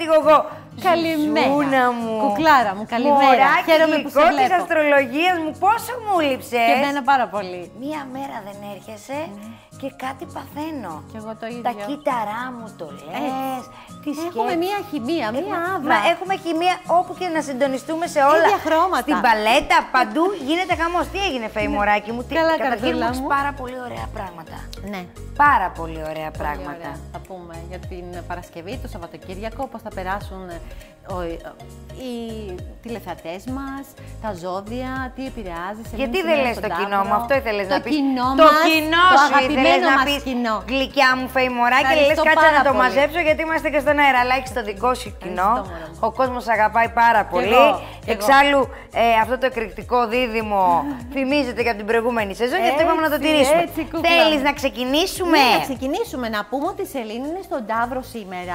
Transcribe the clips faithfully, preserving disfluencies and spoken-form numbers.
κάτι εγώ. Καλημέρα. Μου. Κουκλάρα μου, καλημέρα. Μωράκι Χαίρομαι που σε γλυκό βλέπω. της αστρολογίας μου, πόσο μου λείψες. Και εμένα πάρα πολύ. Μία μέρα δεν έρχεσαι mm. και κάτι παθαίνω. Και εγώ το ίδιο. Τα κύτταρά μου το λες. Τι Έχουμε μία χημεία, μία άβρα. Μα έχουμε χημεία όπου και να συντονιστούμε σε όλα. Ίδια χρώματα. Στην παλέτα, παντού γίνεται χαμός. Τι έγινε, Φέη, μωράκι μου. Τι... Καλά, Καταρχήν μου έχεις μου. πάρα πολύ ωραία πράγματα. Ναι. Πάρα πολύ ωραία Πολύ πράγματα. ωραία. Θα πούμε για την Παρασκευή, το Σαββατοκύριακο, πώς θα περάσουν ο, οι τηλεθεατές μας, τα ζώδια, τι επηρεάζει σε Γιατί δεν λες το κοινό μου, αυτό ήθελες το να πεις. Κοινό το μας, κοινό το σου ήθελες να μας πεις. Κοινό. Γλυκιά μου, Φέη, μωράκι, λες κάτσε να το πολύ. μαζέψω γιατί είμαστε και στον αέρα. Αλλά έχεις το δικό σου κοινό. Ο κόσμος αγαπάει πάρα πολύ. εγώ, Εξάλλου, ε, αυτό το εκρηκτικό δίδυμο θυμίζεται και από την προηγούμενη σεζόν και αυτό είπαμε να το τηρήσουμε. Θέλεις να ξεκινήσουμε? Ναι, να ξεκινήσουμε. Να πούμε ότι η Σελήνη είναι στον Ταύρο σήμερα.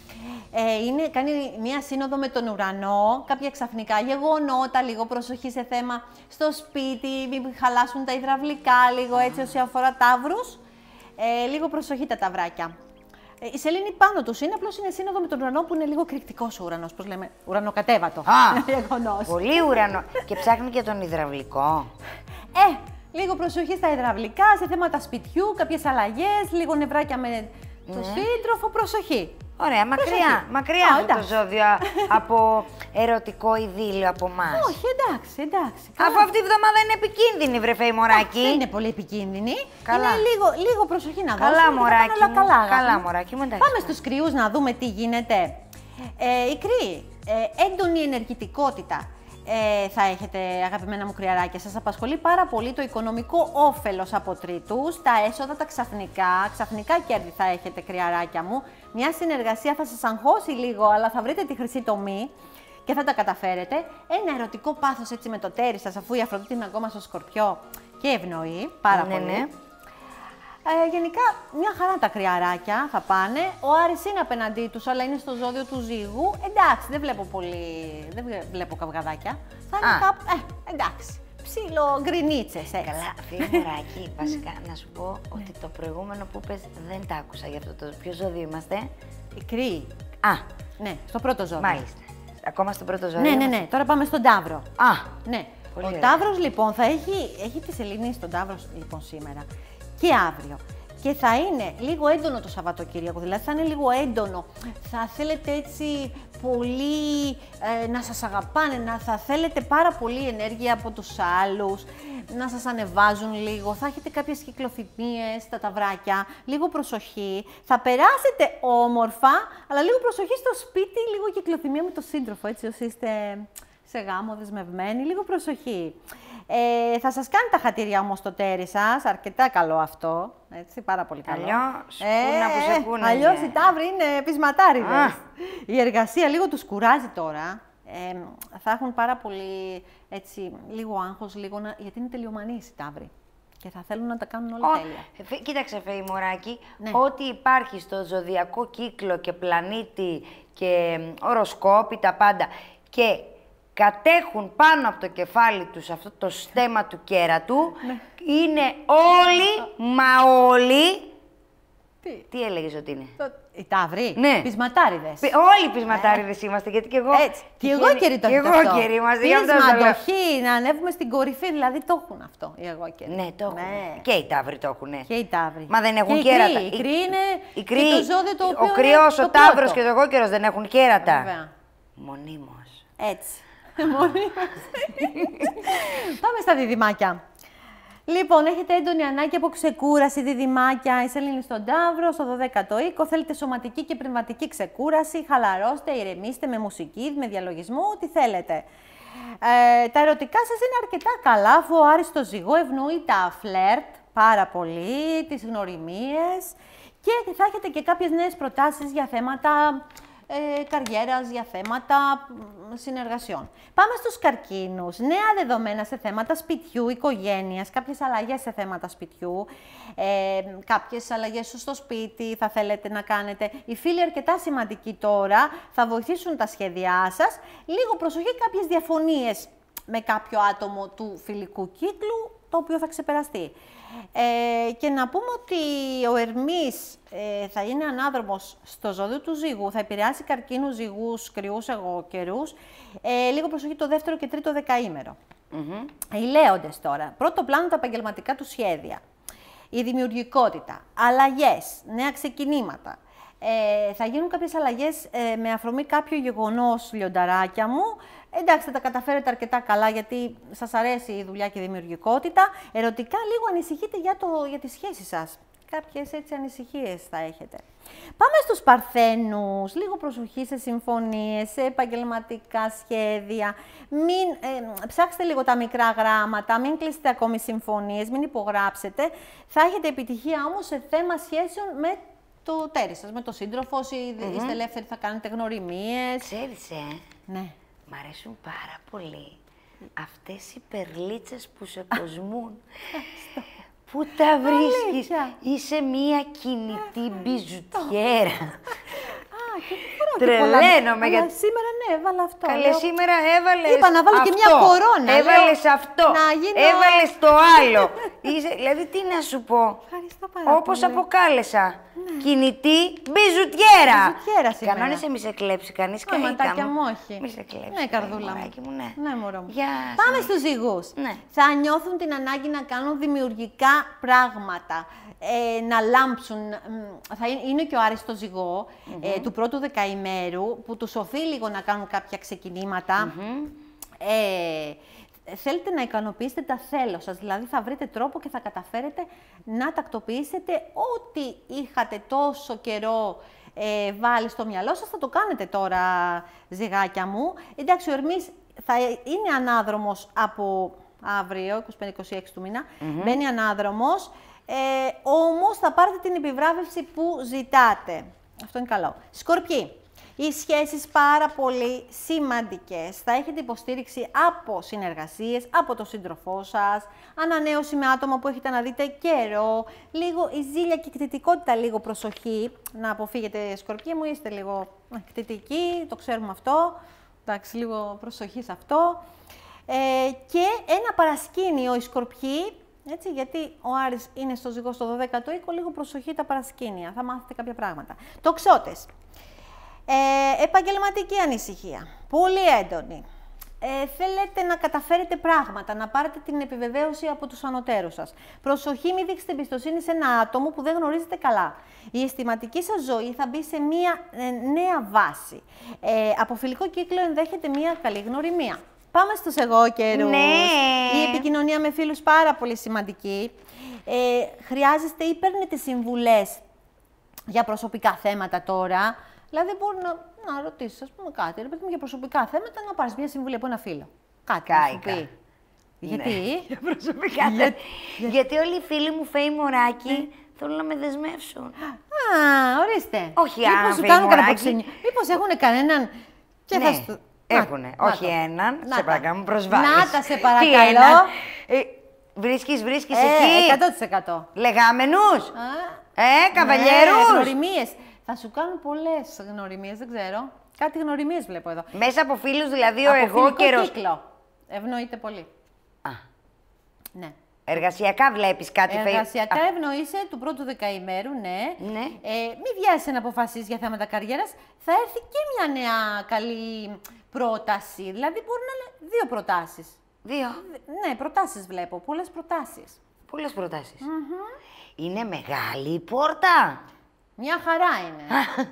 Ε, είναι, κάνει μία σύνοδο με τον ουρανό, κάποια ξαφνικά γεγονότα, λίγο προσοχή σε θέμα στο σπίτι, μην χαλάσουν τα υδραυλικά, λίγο έτσι όσοι αφορά Ταύρους. Ε, λίγο προσοχή τα ταυράκια. Ε, η Σελήνη πάνω τους είναι, απλώς είναι σύνοδο με τον ουρανό που είναι λίγο εκρηκτικός ο ουρανός, πώς λέμε, ουρανοκατέβατο. Α, πολύ ουρανό. Και ψάχνει και τον υδραυλικό. Ε, λίγο προσοχή στα υδραυλικά, σε θέματα σπιτιού, κάποιες αλλαγές, λίγο νευράκια με το ναι. σύντροφο, προσοχή. Ωραία, μακριά, προσοχή. μακριά Α, αυτό το ζώδιο από ερωτικό ειδήλιο από εμάς. Όχι, εντάξει, εντάξει. Αφού αυτή η εβδομάδα είναι επικίνδυνη, βρε Φέη, μωράκι. Δεν είναι πολύ επικίνδυνη. Καλά. Είναι λίγο, λίγο προσοχή να δώσουμε. Καλά, μωράκι όλα μου. καλά, Καλά, μωράκι μου, εντάξει. Πάμε στους κρυούς να δούμε τι γίνεται. Ε, οι κρύοι, ε, έντονη ενεργητικότητα. Ε, θα έχετε, αγαπημένα μου κρυαράκια, σας απασχολεί πάρα πολύ το οικονομικό όφελος από τρίτους, τα έσοδα τα ξαφνικά, ξαφνικά κέρδη θα έχετε, κρυαράκια μου. Μια συνεργασία θα σας αγχώσει λίγο, αλλά θα βρείτε τη χρυσή τομή και θα τα καταφέρετε. Ένα ερωτικό πάθος έτσι με το τέρι σας, αφού η Αφροδίτη είναι ακόμα στο Σκορπιό και ευνοεί πάρα ναι, πολύ. Ναι. Ε, γενικά, μια χαρά τα κρυαράκια θα πάνε. Ο Άρης είναι απέναντί τους, αλλά είναι στο ζώδιο του Ζύγου. Εντάξει, δεν βλέπω πολύ. Δεν βλέπω καυγαδάκια. Θα είναι κάπου. Ε, εντάξει. Ψήλο γκρινίτσες, έτσι. Καλά, Φέη, μωράκι, βασικά να σου πω ότι το προηγούμενο που είπες δεν τα άκουσα για αυτό το. Ποιο ζώδιο είμαστε? Οι κρύοι. Α, ναι, στο πρώτο ζώδιο. Μάλιστα. Ακόμα στο πρώτο ζώδιο. Ναι, ναι, ναι. Τώρα πάμε στον Ταύρο. Α, ναι. πολύ Ο ωραία. Ταύρος λοιπόν θα έχει, έχει τη Σελήνη στον Ταύρο λοιπόν σήμερα και αύριο. Και θα είναι λίγο έντονο το Σαββατοκύριακο, δηλαδή θα είναι λίγο έντονο. Θα θέλετε έτσι πολύ ε, να σας αγαπάνε, να θα θέλετε πάρα πολύ ενέργεια από τους άλλους, να σας ανεβάζουν λίγο. Θα έχετε κάποιες κυκλοθυμίες στα ταυράκια, λίγο προσοχή. Θα περάσετε όμορφα, αλλά λίγο προσοχή στο σπίτι, λίγο κυκλοθυμία με το σύντροφο, έτσι όσοι είστε σε γάμο δεσμευμένοι, λίγο προσοχή. Ε, θα σας κάνει τα χατήρια όμως το τέρι σας, αρκετά καλό αυτό, έτσι, πάρα πολύ καλό. Αλλιώς, κούνα που σε κούναγε. Αλλιώς οι Ταύροι είναι πεισματάριδες. Η εργασία λίγο τους κουράζει τώρα. Ε, θα έχουν πάρα πολύ, έτσι, λίγο άγχος, λίγο να, γιατί είναι τελειομανείς οι Ταύροι. Και θα θέλουν να τα κάνουν όλα Ο, τέλεια. Κοίταξε, Φέη, μωράκι, ναι. ό,τι υπάρχει στο ζωδιακό κύκλο και πλανήτη και οροσκόπη, τα πάντα, και κατέχουν πάνω από το κεφάλι τους αυτό το στέμμα του κέρατου, ναι. είναι όλοι, μα όλοι... Τι, Τι έλεγες ότι είναι? Το... Οι Ταύροι, ναι. πεισματάριδες. Όλοι πεισματάριδες ε. είμαστε, γιατί και εγώ... Έτσι. Και εγώ καιρή το έχω αυτό. Και εγώ καιρή είμαστε. Πείσμα, αντοχή, να ανέβουμε στην κορυφή, δηλαδή το έχουν αυτό οι εγώ καιρή. Ναι, το έχουν. Ναι. Και οι Ταύροι το έχουν. Και οι Ταύροι. Μα δεν έχουν και κέρατα. Οι κρύοι είναι οι κρύοι, και το ζώδιο το οποίο ο κρυός, είναι ο Ταύρος και ο εγώ καιρός δεν έχουν κέρατα. Βέβαια. Μονίμως. Έτσι. Μονίμως. Πάμε στα διδυμάκια. Λοιπόν, έχετε έντονη ανάγκη από ξεκούραση, διδυμάκια. Η Σελήνη στον Ταύρο, στο δωδέκατο οίκο. Θέλετε σωματική και πνευματική ξεκούραση. Χαλαρώστε, ηρεμήστε με μουσική, με διαλογισμό, ό,τι θέλετε. Ε, τα ερωτικά σας είναι αρκετά καλά, αφού ο Άρης στο Ζυγό ευνοεί τα φλερτ πάρα πολύ, τις γνωριμίες και θα έχετε και κάποιες νέες προτάσεις για θέματα ε, καριέρας, για θέματα συνεργασιών. Πάμε στους καρκίνους. Νέα δεδομένα σε θέματα σπιτιού, οικογένειας, κάποιες αλλαγές σε θέματα σπιτιού, ε, κάποιες αλλαγές στο σπίτι θα θέλετε να κάνετε. Οι φίλοι αρκετά σημαντικοί τώρα, θα βοηθήσουν τα σχέδιά σας. Λίγο προσοχή, κάποιες διαφωνίες με κάποιο άτομο του φιλικού κύκλου, το οποίο θα ξεπεραστεί. Ε, και να πούμε ότι ο Ερμής ε, θα είναι ανάδρομος στο ζώδιο του Ζυγού, θα επηρεάσει καρκίνους, Ζυγούς, κρυούς, εγωκερούς, ε, λίγο προσοχή το δεύτερο και τρίτο δεκαήμερο. Mm-hmm. Οι Λέοντες τώρα, πρώτο πλάνο τα επαγγελματικά του σχέδια, η δημιουργικότητα, αλλαγές, νέα ξεκινήματα. Ε, θα γίνουν κάποιες αλλαγές ε, με αφορμή κάποιο γεγονός, λιονταράκια μου. Εντάξει, θα τα καταφέρετε αρκετά καλά γιατί σας αρέσει η δουλειά και η δημιουργικότητα. Ερωτικά λίγο ανησυχείτε για, το, για τη σχέση σας. Κάποιες έτσι ανησυχίες θα έχετε. Πάμε στους Παρθένους. Λίγο προσοχή σε συμφωνίες, σε επαγγελματικά σχέδια. Μην, ε, ψάξτε λίγο τα μικρά γράμματα, μην κλείσετε ακόμη συμφωνίες, μην υπογράψετε. Θα έχετε επιτυχία όμως σε θέμα σχέσεων με το τέρι σας, με το σύντροφο, mm-hmm. είστε ελεύθεροι, θα κάνετε γνωριμίες. Ξέρεις, ε, ναι. μ' αρέσουν πάρα πολύ αυτές οι περλίτσες που σε κοσμούν. Πού τα βρίσκεις, είσαι μία κινητή μπιζουτιέρα. Τρελαίνομαι. Για... σήμερα ναι, έβαλα αυτό. Καλέ, λέω... σήμερα έβαλες Είπα να βάλω αυτό. Και μια κορώνα. Έβαλες λέω... αυτό. Γίνω... Έβαλες το άλλο. Είσαι... Δηλαδή, τι να σου πω. Όπως αποκάλεσα. Ναι. Κινητή μπιζουτιέρα. Μπιζουτιέρα σήμερα. Κανόνες μη σε κλέψει κανείς. Ματάκια μου, όχι. Μη σε κλέψει. Ναι, καρδούλα μου. μου. Ναι, ναι μωρό μου. Γεια Πάμε στους Ζυγούς. Ναι. Θα νιώθουν την ανάγκη να κάνουν δημιουργικά πράγματα. Ε, να λάμψουν. Θα είναι, είναι και ο Άρης στο Ζυγό mm-hmm. ε, του πρώτου δεκαημέρου που τους οθεί λίγο να κάνουν κάποια ξεκινήματα. Mm-hmm. ε, θέλετε να ικανοποιήσετε τα θέλω σας, δηλαδή θα βρείτε τρόπο και θα καταφέρετε να τακτοποιήσετε ό,τι είχατε τόσο καιρό ε, βάλει στο μυαλό σας, θα το κάνετε τώρα, Ζυγάκια μου. Εντάξει, ο Ερμής θα είναι ανάδρομος από αύριο, είκοσι πέντε είκοσι έξι του μήνα, mm-hmm. μπαίνει ανάδρομος, ε, όμως θα πάρετε την επιβράβευση που ζητάτε. Αυτό είναι καλό. Σκορπιοί. Οι σχέσεις πάρα πολύ σημαντικές. Θα έχετε υποστήριξη από συνεργασίες, από τον σύντροφό σας, ανανέωση με άτομα που έχετε να δείτε καιρό, λίγο η ζήλια και η κτητικότητα, λίγο προσοχή. Να αποφύγετε, Σκορπιοί μου, είστε λίγο κτητικοί, το ξέρουμε αυτό. Εντάξει, λίγο προσοχή σε αυτό. Ε, και ένα παρασκήνιο, οι Σκορπιοί, έτσι, γιατί ο Άρης είναι στο Ζυγό στο δωδέκατο οίκο, λίγο προσοχή τα παρασκήνια, θα μάθετε κάποια πράγματα. Τοξότες. Ε, επαγγελματική ανησυχία, πολύ έντονη. Ε, θέλετε να καταφέρετε πράγματα, να πάρετε την επιβεβαίωση από τους ανωτέρους σας. Προσοχή, μην δείξετε εμπιστοσύνη σε ένα άτομο που δεν γνωρίζετε καλά. Η αισθηματική σας ζωή θα μπει σε μία ε, νέα βάση. Ε, από φιλικό κύκλο ενδέχεται μία καλή γνωριμία. Πάμε στους εγώκερους. Ναι. Η επικοινωνία με φίλους πάρα πολύ σημαντική. Ε, χρειάζεστε ή παίρνετε συμβουλές για προσωπικά θέματα τώρα. Δηλαδή, μπορεί να, να ρωτήσει, ας πούμε, κάτι. Ρε παιδί μου, για προσωπικά θέματα, να πάρει μια συμβουλή από ένα φίλο. Κάτι να σου πει. Γιατί? Ναι, για προσωπικά θέματα. Για... Γιατί όλοι οι φίλοι μου, Φέη Μωράκη, ναι. θέλουν να με δεσμεύσουν. Α, ορίστε. Όχι, αν Μήπως σου κάνουν κανένα. Μήπως έχουν κανέναν. Και ναι. θα σου... Έχουνε. Να, όχι να έναν. να σε παρακαλώ, μου προσβάλλεις. Να τα σε παρακαλώ. Ε, βρίσκεις, βρίσκεις ε, εκεί. εκατό τοις εκατό. Λεγάμενους. Α, ε, καβαλιέρους. Ναι, γνωριμίες. Θα σου κάνουν πολλές γνωριμίες, δεν ξέρω. Κάτι γνωριμίες βλέπω εδώ. Μέσα από φίλους, δηλαδή, από ο εγώ καιρός. κύκλο. Ευνοείται πολύ. Α. Ναι. Εργασιακά βλέπεις κάτι. Εργασιακά φε... ευνοείσαι του πρώτου δεκαημέρου, ναι. ναι. Ε, μην βιάζεσαι να αποφασίσεις για θέματα καριέρας. Θα έρθει και μια νέα καλή πρόταση. Δηλαδή, μπορεί να είναι δύο προτάσεις. Δύο. Ναι, προτάσεις βλέπω. Πολλές προτάσεις. Πολλές προτάσεις. Mm-hmm. Είναι μεγάλη η πόρτα. Μια χαρά είναι.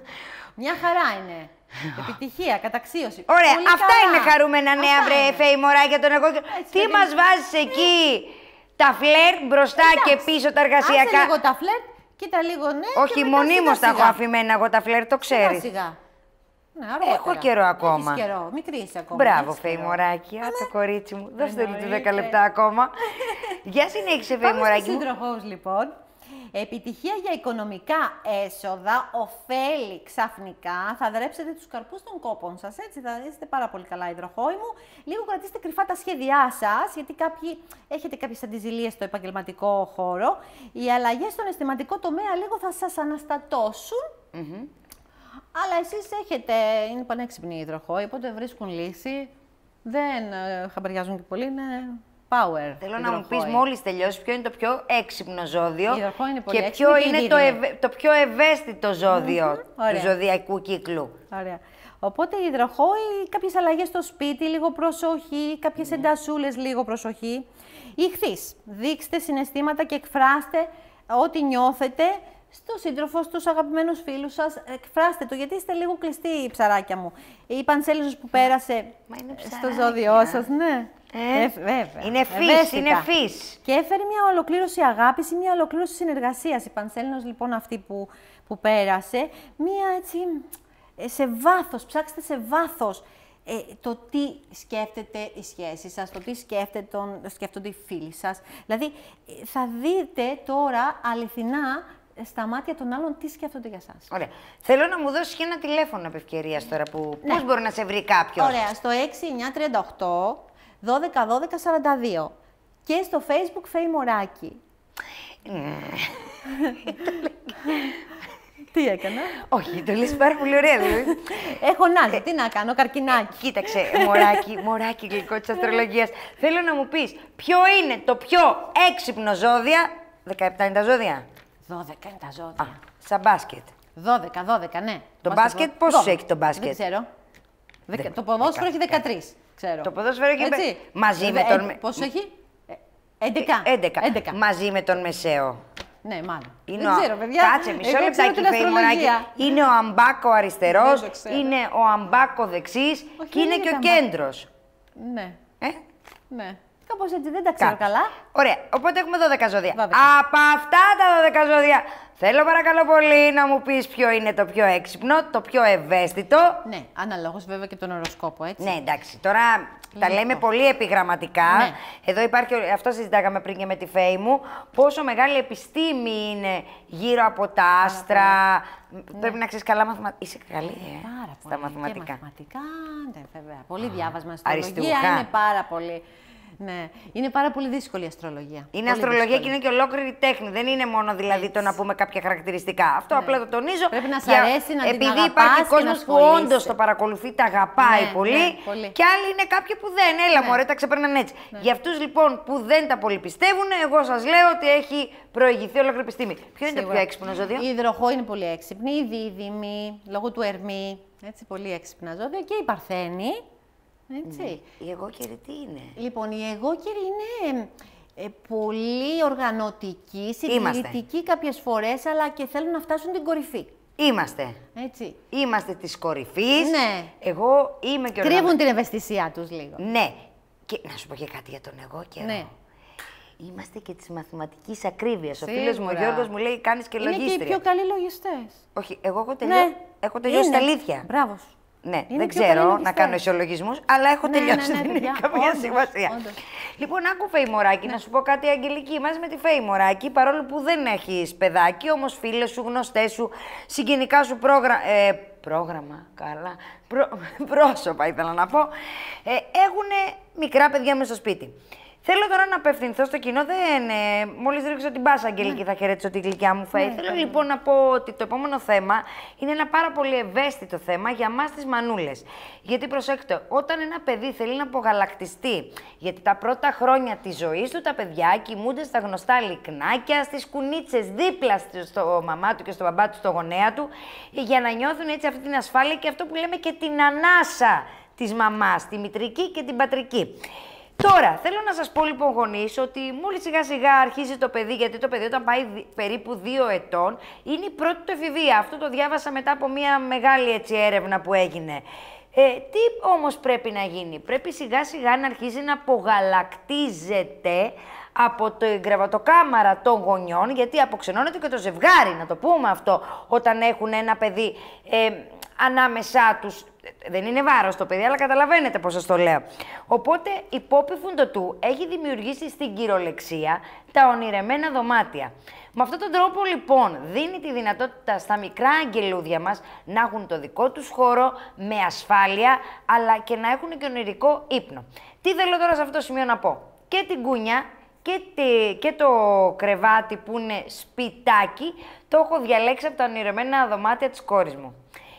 Μια χαρά είναι. Επιτυχία, καταξίωση. Ωραία, πολύ αυτά καλά. είναι χαρούμενα νέα, βρε Φέη Μωράκια, τον εγώ. Τι παιδί... μας βάζεις εκεί, τα φλερ μπροστά. Εντάξει, και πίσω τα εργασιακά. Άσε λίγο τα φλερ, κοίτα λίγο ναι. Όχι, μονίμως τα έχω αφημένα εγώ τα φλερ, το ξέρεις. Σιγά, σιγά. Ναι, έχω καιρό ακόμα. Έχεις καιρό, μικρή είσαι ακόμα. Μπράβο, Φέη Μωράκη, α, το κορίτσι μου. Δώστε του δέκα λεπτά ακόμα. Γεια συνέχισε, Φέη Μωράκη μου. Σύντροφος, λοιπόν. Επιτυχία για οικονομικά έσοδα, ωφέλη ξαφνικά, θα δρέψετε τους καρπούς των κόπων σας, έτσι, θα είστε πάρα πολύ καλά, υδροχόοι μου. Λίγο κρατήστε κρυφά τα σχέδιά σας, γιατί κάποιοι έχετε κάποιες αντιζηλίες στο επαγγελματικό χώρο. Οι αλλαγές στον αισθηματικό τομέα λίγο θα σας αναστατώσουν, mm-hmm. αλλά εσείς έχετε, είναι πανέξυπνοι οι υδροχόοι, οπότε βρίσκουν λύση, δεν ε, χαμπαριάζουν και πολύ, είναι Power. Θέλω να μου πεις μόλις τελειώσει ποιο είναι το πιο έξυπνο ζώδιο είναι πολύ και ποιο είναι το, ευε... το πιο ευαίσθητο ζώδιο mm-hmm. του ζωδιακού κύκλου. Ωραία. Οπότε η υδροχόη, κάποιες αλλαγές στο σπίτι, λίγο προσοχή, κάποιες mm. εντασούλες, λίγο προσοχή. Ιχθύς, δείξτε συναισθήματα και εκφράστε ό,τι νιώθετε στο σύντροφο, στους αγαπημένους φίλους σας, εκφράστε το, γιατί είστε λίγο κλειστοί, ψαράκια μου. Η Πανσέλινος που πέρασε στο ζώδιό σας, ναι. Ε, ε, βέβαια. Είναι φύς, είναι φύς. Και έφερε μια ολοκλήρωση αγάπης ή μια ολοκλήρωση συνεργασίας. Η Πανσέλινος, λοιπόν, αυτή που, που πέρασε, μια έτσι, σε βάθος, ψάξτε σε βάθος. Ε, το τι σκέφτεται η σχέση σας, το τι σκέφτεται τον, σκέφτονται οι φίλοι σας. Δηλαδή, θα δείτε τώρα αληθινά στα μάτια των άλλων τι σκέφτονται για σας. Ωραία. Θέλω να μου δώσεις και ένα τηλέφωνο επ' ευκαιρίας τώρα που... Ναι. Πώς μπορεί να σε βρει κάποιος. Ωραία. Στο έξι εννιά τριάντα οκτώ δώδεκα δώδεκα σαράντα δύο και στο Facebook Φέη Μωράκη. Τι έκανα. Όχι, το λες πάρα πολύ ωραία, δηλαδή. Έχω νάζι, τι να κάνω, καρκινάκι. Κοίταξε, μωράκι, μωράκι γλυκό της αστρολογίας. Θέλω να μου πεις, ποιο είναι το πιο έξυπνο ζώδια. δεκαεπτά είναι τα ζώδια. δώδεκα είναι τα ζώδια. Α, σαν μπάσκετ. δώδεκα, δώδεκα, ναι. Το μπάσκετ πόσους έχει το μπάσκετ. Δεν ξέρω. Δεκα... Το ποδόσφαιρο έχει δεκατρία, ξέρω. Το ποδόσφαιρο έχει... Έτσι. Μαζί ε, με τον... Ε, πόσο έχει. έντεκα. έντεκα. έντεκα. Μαζί με τον Μεσαίο. Ναι, μάλλον. Είναι δεν ο... ξέρω, παιδιά. Κάτσε, μισό λεπτάκι, Φέη Μωράκη. Είναι ο αμπάκο αριστερός, είναι ο αμπάκο δεξής και είναι και ο κέντρος. Ναι. Ε? Ναι. Κάπως έτσι, δεν τα ξέρω Κάπως. καλά. Ωραία, οπότε έχουμε δώδεκα ζώδια. δώδεκα. Από αυτά τα δώδεκα ζώδια, θέλω παρακαλώ πολύ να μου πεις ποιο είναι το πιο έξυπνο, το πιο ευαίσθητο. Ναι, αναλόγως βέβαια και τον οροσκόπο, έτσι. Ναι, εντάξει, τώρα τα λέμε πολύ επιγραμματικά. Ναι. Εδώ υπάρχει, αυτό συζητάγαμε πριν και με τη Φέη μου, πόσο μεγάλη επιστήμη είναι γύρω από τα άστρα. Ναι. Πρέπει να ξέρεις καλά μαθηματικά. Είσαι καλή, ε, πάρα στα πολύ. μαθηματικά. Και μαθηματικά, ναι, βέβαια. Πολύ Α, διάβασμα. Αριστούχα. Αστρολογία είναι πάρα πολύ. Ναι, είναι πάρα πολύ δύσκολη η αστρολογία. Είναι πολύ αστρολογία δύσκολη. Και είναι και ολόκληρη τέχνη. Δεν είναι μόνο δηλαδή Έτσι. το να πούμε κάποια χαρακτηριστικά. Αυτό ναι. απλά το τονίζω. Πρέπει να σ' αρέσει, να επειδή την υπάρχει κόσμος που όντως το παρακολουθεί, τα αγαπάει ναι, πολύ. Ναι, πολύ. Και άλλοι είναι κάποιοι που δεν. Έλα, ναι. μωρέ, τα ξεπέρνανε έτσι. Ναι. Για αυτούς λοιπόν που δεν τα πολύ πιστεύουν, εγώ σας λέω ότι έχει προηγηθεί ολόκληρη επιστήμη. Ποιο είναι το πιο έξυπνο ζώδιο. Η υδροχόη είναι πολύ έξυπνη. Η δίδυμη, λόγω του Ερμή. Έτσι, πολύ έξυπνα ζώδια. Και η Παρθένη. Έτσι. Ναι. Η εγώκερη τι είναι. Λοιπόν, η εγώκερη είναι ε, πολύ οργανωτική, συντηρητική κάποιες φορές, αλλά και θέλουν να φτάσουν την κορυφή. Είμαστε. Έτσι. Είμαστε της κορυφής. Ναι. Εγώ είμαι και Κρύβουν την ευαισθησία τους λίγο. Ναι. Και να σου πω και κάτι για τον εγώκερο. Ναι. Είμαστε και της μαθηματικής ακρίβειας. Ο φίλος μου ο Γιώργος μου λέει: κάνεις και λογίστρια. Είναι και οι πιο καλοί λογιστές. Όχι, εγώ έχω τελειώσει. Ναι. Έχω τελειώσει τα αλήθεια. Μπράβο σου. Ναι, είναι δεν ξέρω να κάνω ισολογισμούς, αλλά έχω ναι, τελειώσει. Ναι, ναι, δεν ναι, έχει καμία όντως, σημασία. Όντως. Λοιπόν, άκου Φέη Μωράκη, ναι. να σου πω κάτι Αγγελική. Μαζί με τη Φέη Μωράκη, παρόλο που δεν έχεις παιδάκι, όμως φίλες σου, γνωστές σου, συγγενικά σου πρόγραμμα. Ε, πρόγραμμα, καλά. Προ, πρόσωπα ήθελα να πω. Ε, έχουν μικρά παιδιά μέσα στο σπίτι. Θέλω τώρα να απευθυνθώ στο κοινό. Δεν, ε, μόλις ρίξω την μπάσα, Αγγελική, ναι. θα χαιρετήσω τη γλυκιά μου Φέη. Ναι, Θέλω ναι. λοιπόν να πω ότι το επόμενο θέμα είναι ένα πάρα πολύ ευαίσθητο θέμα για μας τις μανούλες. Γιατί προσέξτε, όταν ένα παιδί θέλει να απογαλακτιστεί, γιατί τα πρώτα χρόνια της ζωής του τα παιδιά κοιμούνται στα γνωστά λικνάκια, στις κουνίτσες δίπλα στο μαμά του και στο μπαμπά του, στο γονέα του, για να νιώθουν έτσι αυτή την ασφάλεια και αυτό που λέμε και την ανάσα της μαμάς, τη μητρική και την πατρική. Τώρα, θέλω να σας πω λοιπόν γονείς ότι μόλις σιγά σιγά αρχίζει το παιδί, γιατί το παιδί όταν πάει περίπου δύο ετών, είναι η πρώτη του εφηβεία. Αυτό το διάβασα μετά από μια μεγάλη έτσι, έρευνα που έγινε. Ε, τι όμως πρέπει να γίνει, πρέπει σιγά σιγά να αρχίζει να απογαλακτίζεται από το γραβατοκάμαρα των γονιών, γιατί αποξενώνεται και το ζευγάρι, να το πούμε αυτό, όταν έχουν ένα παιδί ε, ανάμεσά τους. Δεν είναι βάρος το παιδί, αλλά καταλαβαίνετε πώς σας το λέω. Οπότε, η Πόπη Φουντοτού έχει δημιουργήσει στην κυριολεξία τα ονειρεμένα δωμάτια. Με αυτόν τον τρόπο, λοιπόν, δίνει τη δυνατότητα στα μικρά αγγελούδια μας να έχουν το δικό τους χώρο με ασφάλεια, αλλά και να έχουν και ονειρικό ύπνο. Τι θέλω τώρα σε αυτό το σημείο να πω. Και την κούνια και, τη, και το κρεβάτι που είναι σπιτάκι, το έχω διαλέξει από τα ονειρεμένα δωμάτια της κόρης μου.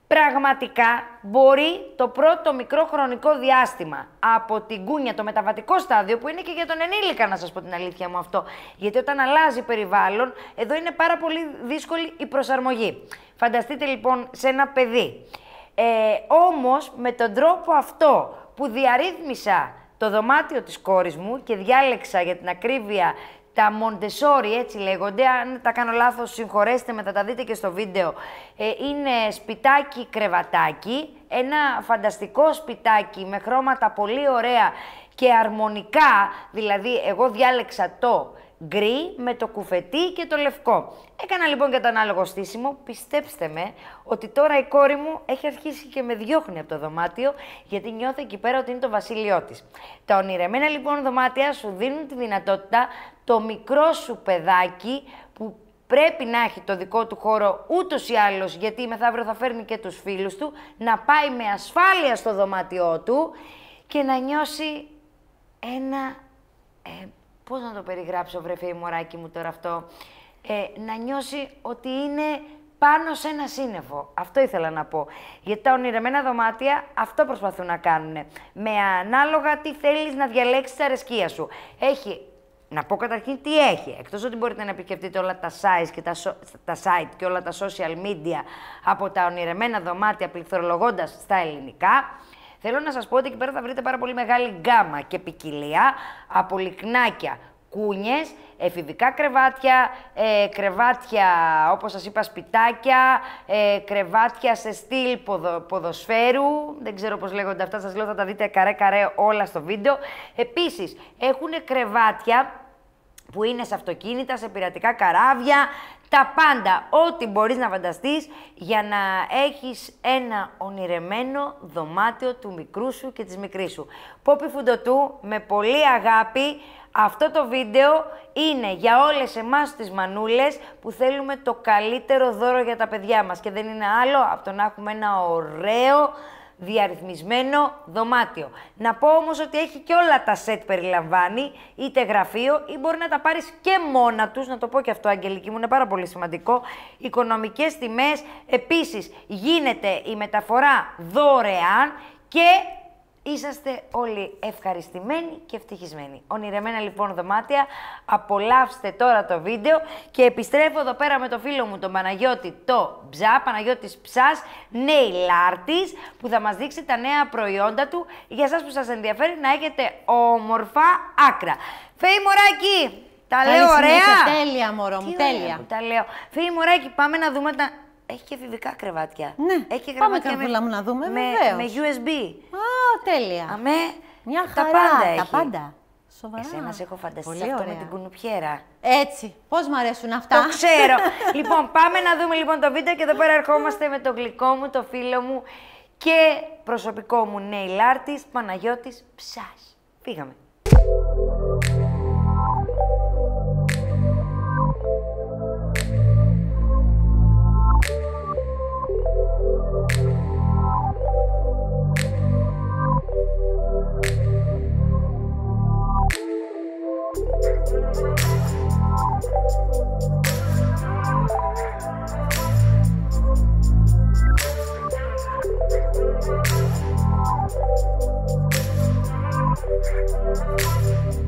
πραγματικά μπορεί το πρώτο μικρό χρονικό διάστημα από την κούνια, το μεταβατικό στάδιο, που είναι και για τον ενήλικα, να σας πω την αλήθεια μου αυτό, γιατί όταν αλλάζει περιβάλλον, εδώ είναι πάρα πολύ δύσκολη η προσαρμογή. Φανταστείτε λοιπόν σε ένα παιδί. Ε, όμως με τον τρόπο αυτό που διαρρύθμισα το δωμάτιο της κόρης μου και διάλεξα για την ακρίβεια τα Μοντεσόρι, έτσι λέγονται, αν τα κάνω λάθος συγχωρέστε με, θα τα δείτε και στο βίντεο. Ε, είναι σπιτάκι κρεβατάκι, ένα φανταστικό σπιτάκι με χρώματα πολύ ωραία και αρμονικά, δηλαδή εγώ διάλεξα το γκρι με το κουφετί και το λευκό. Έκανα λοιπόν και το ανάλογο στήσιμο. Πιστέψτε με ότι τώρα η κόρη μου έχει αρχίσει και με διώχνει από το δωμάτιο, γιατί νιώθει εκεί πέρα ότι είναι το βασίλειό της. Τα ονειρεμένα λοιπόν δωμάτια σου δίνουν τη δυνατότητα το μικρό σου παιδάκι, που πρέπει να έχει το δικό του χώρο ούτως ή άλλως, γιατί μεθαύριο θα φέρνει και τους φίλους του, να πάει με ασφάλεια στο δωμάτιό του και να νιώσει ένα... Ε, πώς να το περιγράψω, βρε φέη μωράκι μου τώρα αυτό, ε, να νιώσει ότι είναι πάνω σε ένα σύννεφο. Αυτό ήθελα να πω. Γιατί τα ονειρεμένα δωμάτια αυτό προσπαθούν να κάνουν. Με ανάλογα τι θέλεις να διαλέξεις τα αρεσκία σου. Έχει, να πω καταρχήν τι έχει. Εκτός ότι μπορείτε να επισκεφτείτε όλα τα sites και τα, τα site και όλα τα social media από τα ονειρεμένα δωμάτια πληκτρολογώντας στα ελληνικά, θέλω να σας πω ότι εκεί πέρα θα βρείτε πάρα πολύ μεγάλη γκάμα και ποικιλία από λικνάκια, κούνιες, εφηβικά κρεβάτια, ε, κρεβάτια όπως σας είπα σπιτάκια, ε, κρεβάτια σε στυλ ποδο, ποδοσφαίρου, δεν ξέρω πώς λέγονται αυτά, σας λέω θα τα δείτε καρέ καρέ όλα στο βίντεο. Επίσης έχουν κρεβάτια που είναι σε αυτοκίνητα, σε πειρατικά καράβια, τα πάντα, ό,τι μπορείς να φανταστείς για να έχεις ένα ονειρεμένο δωμάτιο του μικρού σου και της μικρής σου. Πόπι Φουντοτού, με πολύ αγάπη, αυτό το βίντεο είναι για όλες εμάς τις μανούλες που θέλουμε το καλύτερο δώρο για τα παιδιά μας και δεν είναι άλλο από το να έχουμε ένα ωραίο διαρρυθμισμένο δωμάτιο. Να πω όμως ότι έχει και όλα τα σετ περιλαμβάνει, είτε γραφείο ή μπορεί να τα πάρεις και μόνα τους, να το πω και αυτό Αγγελική μου, είναι πάρα πολύ σημαντικό. Οικονομικές τιμές, επίσης γίνεται η μεταφορά δωρεάν και είσαστε όλοι ευχαριστημένοι και ευτυχισμένοι. Ονειρεμένα λοιπόν δωμάτια, απολαύστε τώρα το βίντεο και επιστρέφω εδώ πέρα με το φίλο μου τον Παναγιώτη το Ψά, Παναγιώτης Ψάς, nail artist, που θα μας δείξει τα νέα προϊόντα του για σας που σας ενδιαφέρει να έχετε όμορφα άκρα. Φέη μωράκι, τα λέω ωραία! Τέλεια μωρό μου, τέλεια. Που τα λέω. Φέη μωράκι, πάμε να δούμε τα... Έχει και εφηβικά κρεβάτια. Ναι, έχει και πάμε κρεβάτια με... μου να δούμε, με, βεβαίως. με γιου ες μπι. Α, τέλεια. Αμέ, μια χαρά, τα πάντα έχει. Τα πάντα. Σοβαρά. Εσένα σε έχω φανταστεί Πολύ αυτό ωραία. με την κουνουπιέρα. Έτσι. Πώς μ' αρέσουν αυτά. Το ξέρω. Λοιπόν, πάμε να δούμε λοιπόν το βίντεο και εδώ πέρα ερχόμαστε με το γλυκό μου, το φίλο μου και προσωπικό μου nail artist, Παναγιώτης Ψάς. Φύγαμε. We'll be right back.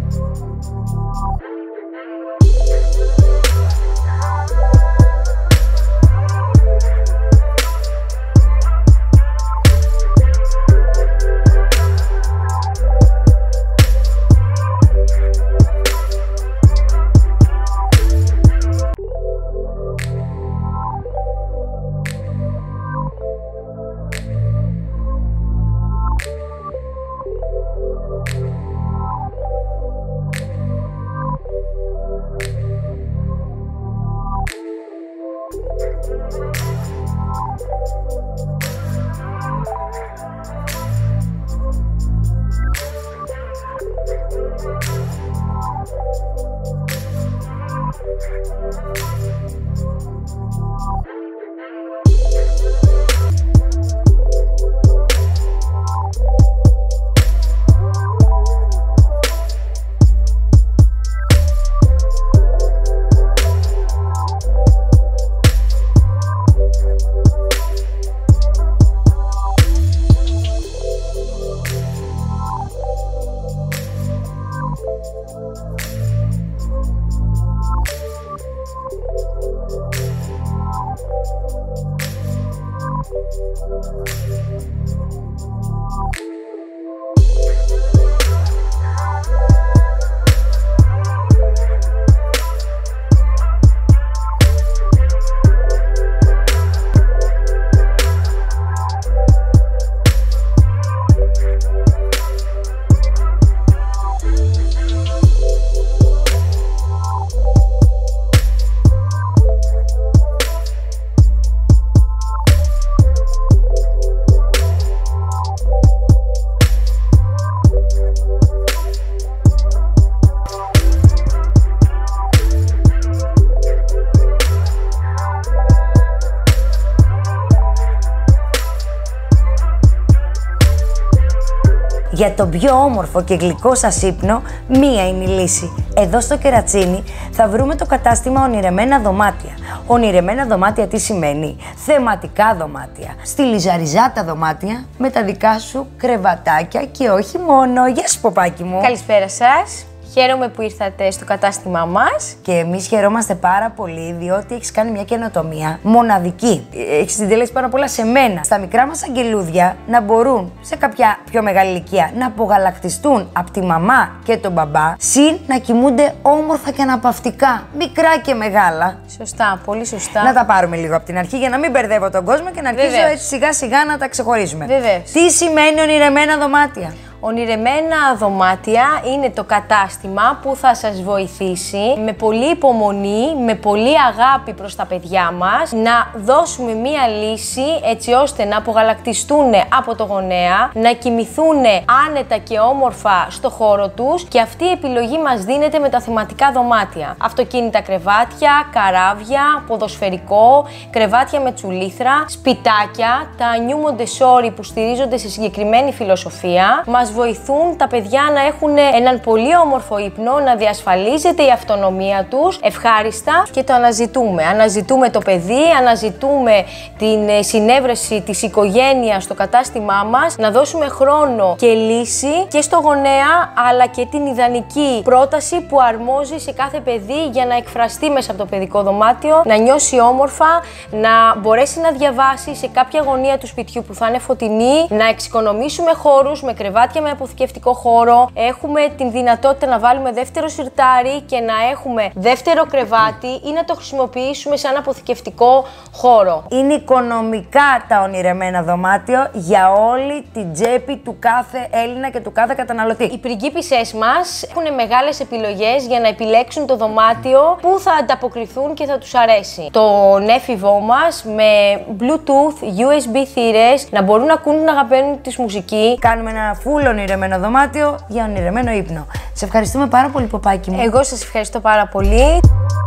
Για τον πιο όμορφο και γλυκό σας ύπνο, μία είναι η λύση. Εδώ στο Κερατσίνι θα βρούμε το κατάστημα Ονειρεμένα Δωμάτια. Ονειρεμένα Δωμάτια τι σημαίνει? Θεματικά δωμάτια. Στιλιζαριζάτα δωμάτια με τα δικά σου κρεβατάκια και όχι μόνο. Γεια σου, Ποπάκι μου. Καλησπέρα σας. Χαίρομαι που ήρθατε στο κατάστημά μας. Και εμείς χαιρόμαστε πάρα πολύ, διότι έχεις κάνει μια καινοτομία μοναδική. Έχεις συντελέσει πάρα πολλά σε μένα. Στα μικρά μας αγγελούδια να μπορούν σε κάποια πιο μεγάλη ηλικία να απογαλακτιστούν από τη μαμά και τον μπαμπά, συν να κοιμούνται όμορφα και αναπαυτικά, μικρά και μεγάλα. Σωστά, πολύ σωστά. Να τα πάρουμε λίγο από την αρχή για να μην μπερδεύω τον κόσμο και να αρχίσω Βεβαίως. έτσι σιγά σιγά να τα ξεχωρίζουμε. Βεβαίως. Τι σημαίνει ονειρεμένα δωμάτια? Ονειρεμένα Δωμάτια είναι το κατάστημα που θα σας βοηθήσει με πολύ υπομονή, με πολύ αγάπη προς τα παιδιά μας, να δώσουμε μία λύση έτσι ώστε να απογαλακτιστούν από το γονέα, να κοιμηθούν άνετα και όμορφα στο χώρο τους, και αυτή η επιλογή μας δίνεται με τα θεματικά δωμάτια. Αυτοκίνητα κρεβάτια, καράβια, ποδοσφαιρικό, κρεβάτια με τσουλήθρα, σπιτάκια, τα New Montessori που στηρίζονται σε συγκεκριμένη φιλοσοφία, μας βοηθούν τα παιδιά να έχουν έναν πολύ όμορφο ύπνο, να διασφαλίζεται η αυτονομία τους ευχάριστα, και το αναζητούμε. Αναζητούμε το παιδί, αναζητούμε την συνέβρεση της οικογένειας στο κατάστημά μας, να δώσουμε χρόνο και λύση και στο γονέα, αλλά και την ιδανική πρόταση που αρμόζει σε κάθε παιδί για να εκφραστεί μέσα από το παιδικό δωμάτιο, να νιώσει όμορφα, να μπορέσει να διαβάσει σε κάποια γωνία του σπιτιού που θα είναι φωτεινή, να εξοικονομήσουμε χώρους με κρεβάτια με αποθηκευτικό χώρο. Έχουμε την δυνατότητα να βάλουμε δεύτερο σιρτάρι και να έχουμε δεύτερο κρεβάτι ή να το χρησιμοποιήσουμε σαν αποθηκευτικό χώρο. Είναι οικονομικά τα ονειρεμένα δωμάτιο για όλη την τσέπη του κάθε Έλληνα και του κάθε καταναλωτή. Οι πριγκίπισσές μας έχουν μεγάλες επιλογές για να επιλέξουν το δωμάτιο που θα ανταποκριθούν και θα τους αρέσει. Το έφηβό μας με Bluetooth, γιου ες μπι θύρες, να μπορούν να ακούν την αγαπημένη της μουσική. Κάνουμε ένα full ονειρεμένο δωμάτιο για ονειρεμένο ύπνο. Σε ευχαριστούμε πάρα πολύ, Ποπάκι μου. Εγώ σας ευχαριστώ πάρα πολύ.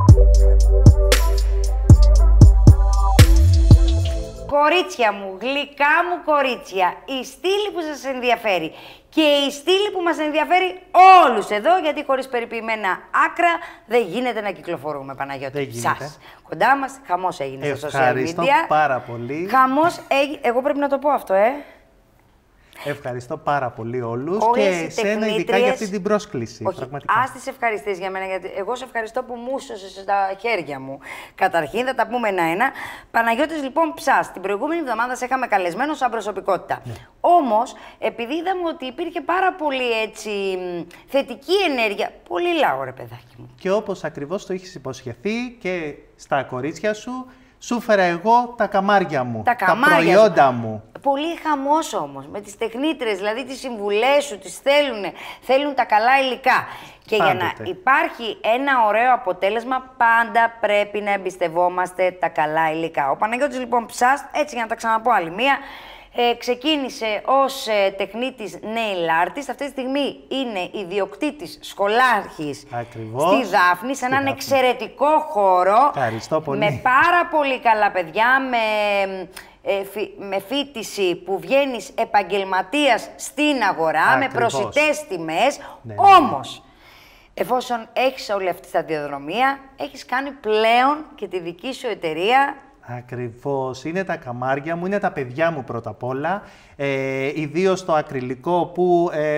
Κορίτσια μου, γλυκά μου κορίτσια, η στήλη που σας ενδιαφέρει και η στήλη που μας ενδιαφέρει όλους εδώ, γιατί χωρίς περιποιημένα άκρα δεν γίνεται να κυκλοφορούμε, Παναγιώτη. Δεν γίνεται. Σας. Κοντά μας χαμός έγινε στα social media. Ευχαριστώ πάρα πολύ. Χαμός έγινε, εγώ πρέπει να το πω αυτό, ε. Ευχαριστώ πάρα πολύ όλους Όλες και οι εσένα ειδικά τεχνίτριες- για αυτή την πρόσκληση. Όχι, πραγματικά. ας τις ευχαριστείς για μένα, γιατί εγώ σε ευχαριστώ που μου έσωσες τα χέρια μου. Καταρχήν θα τα πούμε ένα-ένα. Παναγιώτης λοιπόν Ψάς, την προηγούμενη εβδομάδα σε είχαμε καλεσμένο σαν προσωπικότητα. Ναι. Όμως, επειδή είδαμε ότι υπήρχε πάρα πολύ έτσι θετική ενέργεια, πολύ λαό ρε παιδάκι μου. Και όπως ακριβώς το είχες υποσχεθεί και στα κορίτσια σου, σου φέρα εγώ τα καμάρια μου, Τα, καμάρια τα προϊόντα σου. μου. Πολύ χαμός όμως, με τις τεχνίτρες, δηλαδή τις συμβουλές σου, τις θέλουν, θέλουν τα καλά υλικά. Και Πάντοτε. για να υπάρχει ένα ωραίο αποτέλεσμα, πάντα πρέπει να εμπιστευόμαστε τα καλά υλικά. Ο Παναγιώτης λοιπόν Ψάς, έτσι για να τα ξαναπώ άλλη μία, ε, ξεκίνησε ως ε, τεχνίτης nail artist. Αυτή τη στιγμή είναι ιδιοκτήτης σχολάρχης Ακριβώς. στη Δάφνη, σε έναν Δάφνη. εξαιρετικό χώρο. Ευχαριστώ πολύ. Με πάρα πολύ καλά παιδιά, με... Ε, φι, με φοιτηση που βγαίνεις επαγγελματίας στην αγορά, Ακριβώς. με προσιτές τιμές, ναι, ναι. όμως εφόσον έχεις όλη αυτή τη σταδιοδρομία, έχεις κάνει πλέον και τη δική σου εταιρεία. Ακριβώς. Είναι τα καμάρια μου, είναι τα παιδιά μου πρώτα απ' όλα, ε, ιδίως το ακριλικό που ε,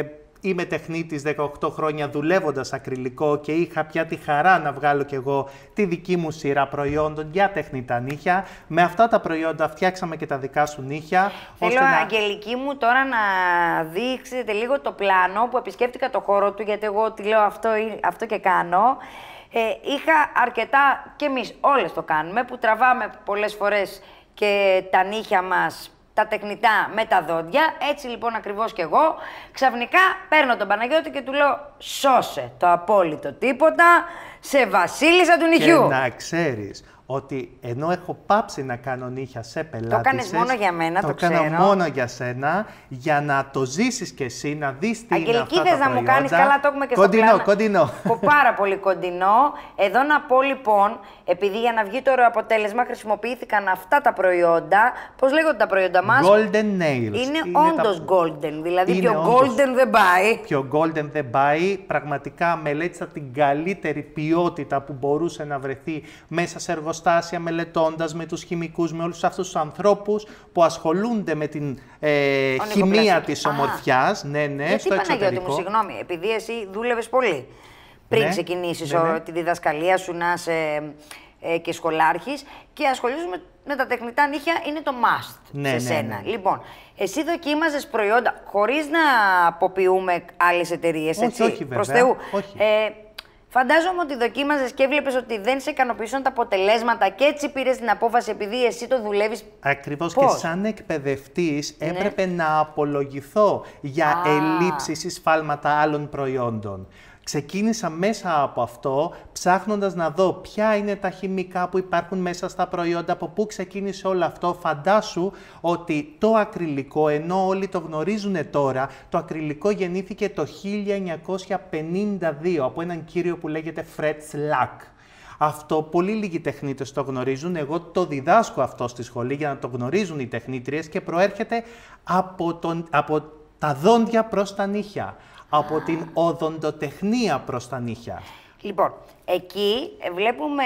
είμαι τεχνίτης δεκαοκτώ χρόνια δουλεύοντας ακριλικό και είχα πια τη χαρά να βγάλω κι εγώ τη δική μου σειρά προϊόντων για τεχνητά νύχια. Με αυτά τα προϊόντα φτιάξαμε και τα δικά σου νύχια. Θέλω, ώστε να... Αγγελική μου, τώρα να δείξετε λίγο το πλάνο που επισκέφτηκα το χώρο του, γιατί εγώ τι λέω αυτό, αυτό και κάνω. Ε, είχα αρκετά, και εμείς όλες το κάνουμε, που τραβάμε πολλές φορές και τα νύχια μας, τα τεχνητά με τα δόντια. Έτσι λοιπόν ακριβώς και εγώ. Ξαφνικά παίρνω τον Παναγιώτη και του λέω σώσε το απόλυτο τίποτα σε βασίλισσα του νυχιού. Και να ξέρεις ότι ενώ έχω πάψει να κάνω νύχια σε πελάτησες... Το κάνεις μόνο για μένα, το, το ξέρω. Το κάνω μόνο για σένα, για να το ζήσεις κι εσύ, να δεις τι είναι αυτά τα θες να προϊόντα. μου κάνεις, καλά το έχουμε και κοντινό, στο πλάνο. Κοντινό, κοντινό. Πάρα πολύ κοντινό. Εδώ να πω λοιπόν, επειδή για να βγει το ωραίο αποτέλεσμα χρησιμοποιήθηκαν αυτά τα προϊόντα. Πώς λέγονται τα προϊόντα μας? Golden Nails. Είναι, είναι όντως τα... golden, δηλαδή είναι πιο όντως... golden δεν πάει. Πιο golden δεν πάει. Πραγματικά μελέτησα την καλύτερη ποιότητα που μπορούσε να βρεθεί μέσα σε εργοστάσια, μελετώντας με τους χημικούς, με όλους αυτούς τους ανθρώπους που ασχολούνται με την ε, χημεία της ομορφιάς. Ναι, ναι, γιατί, στο Παναγιώτη εξωτερικό. μου, συγγνώμη, επειδή εσύ δούλευες πολύ πριν ναι, ξεκινήσεις ναι, ναι. τη διδασκαλία σου να είσαι ε, και σχολάρχης και ασχολείσαι με, με τα τεχνητά νύχια, είναι το must ναι, σε ναι, σένα. ναι. Λοιπόν, εσύ δοκίμαζες προϊόντα χωρίς να αποποιούμε άλλες εταιρείες, όχι, έτσι, όχι, βέβαια. προς Θεού. Όχι. Ε, Φαντάζομαι ότι δοκίμαζες και έβλεπες ότι δεν σε ικανοποιούσαν τα αποτελέσματα και έτσι πήρες την απόφαση επειδή εσύ το δουλεύεις. Ακριβώς. Πώς? Και σαν εκπαιδευτής Ναι. έπρεπε να απολογηθώ για Α. ελλείψεις ή σφάλματα άλλων προϊόντων. Ξεκίνησα μέσα από αυτό, ψάχνοντας να δω ποια είναι τα χημικά που υπάρχουν μέσα στα προϊόντα, από πού ξεκίνησε όλο αυτό. Φαντάσου ότι το ακριλικό, ενώ όλοι το γνωρίζουν τώρα, το ακριλικό γεννήθηκε το χίλια εννιακόσια πενήντα δύο από έναν κύριο που λέγεται Fred Slack. Αυτό πολύ λίγοι τεχνίτες το γνωρίζουν. Εγώ το διδάσκω αυτό στη σχολή για να το γνωρίζουν οι τεχνίτριες και προέρχεται από, τον, από τα δόντια προς τα νύχια. Από την οδοντοτεχνία προς τα νύχια. Λοιπόν, εκεί βλέπουμε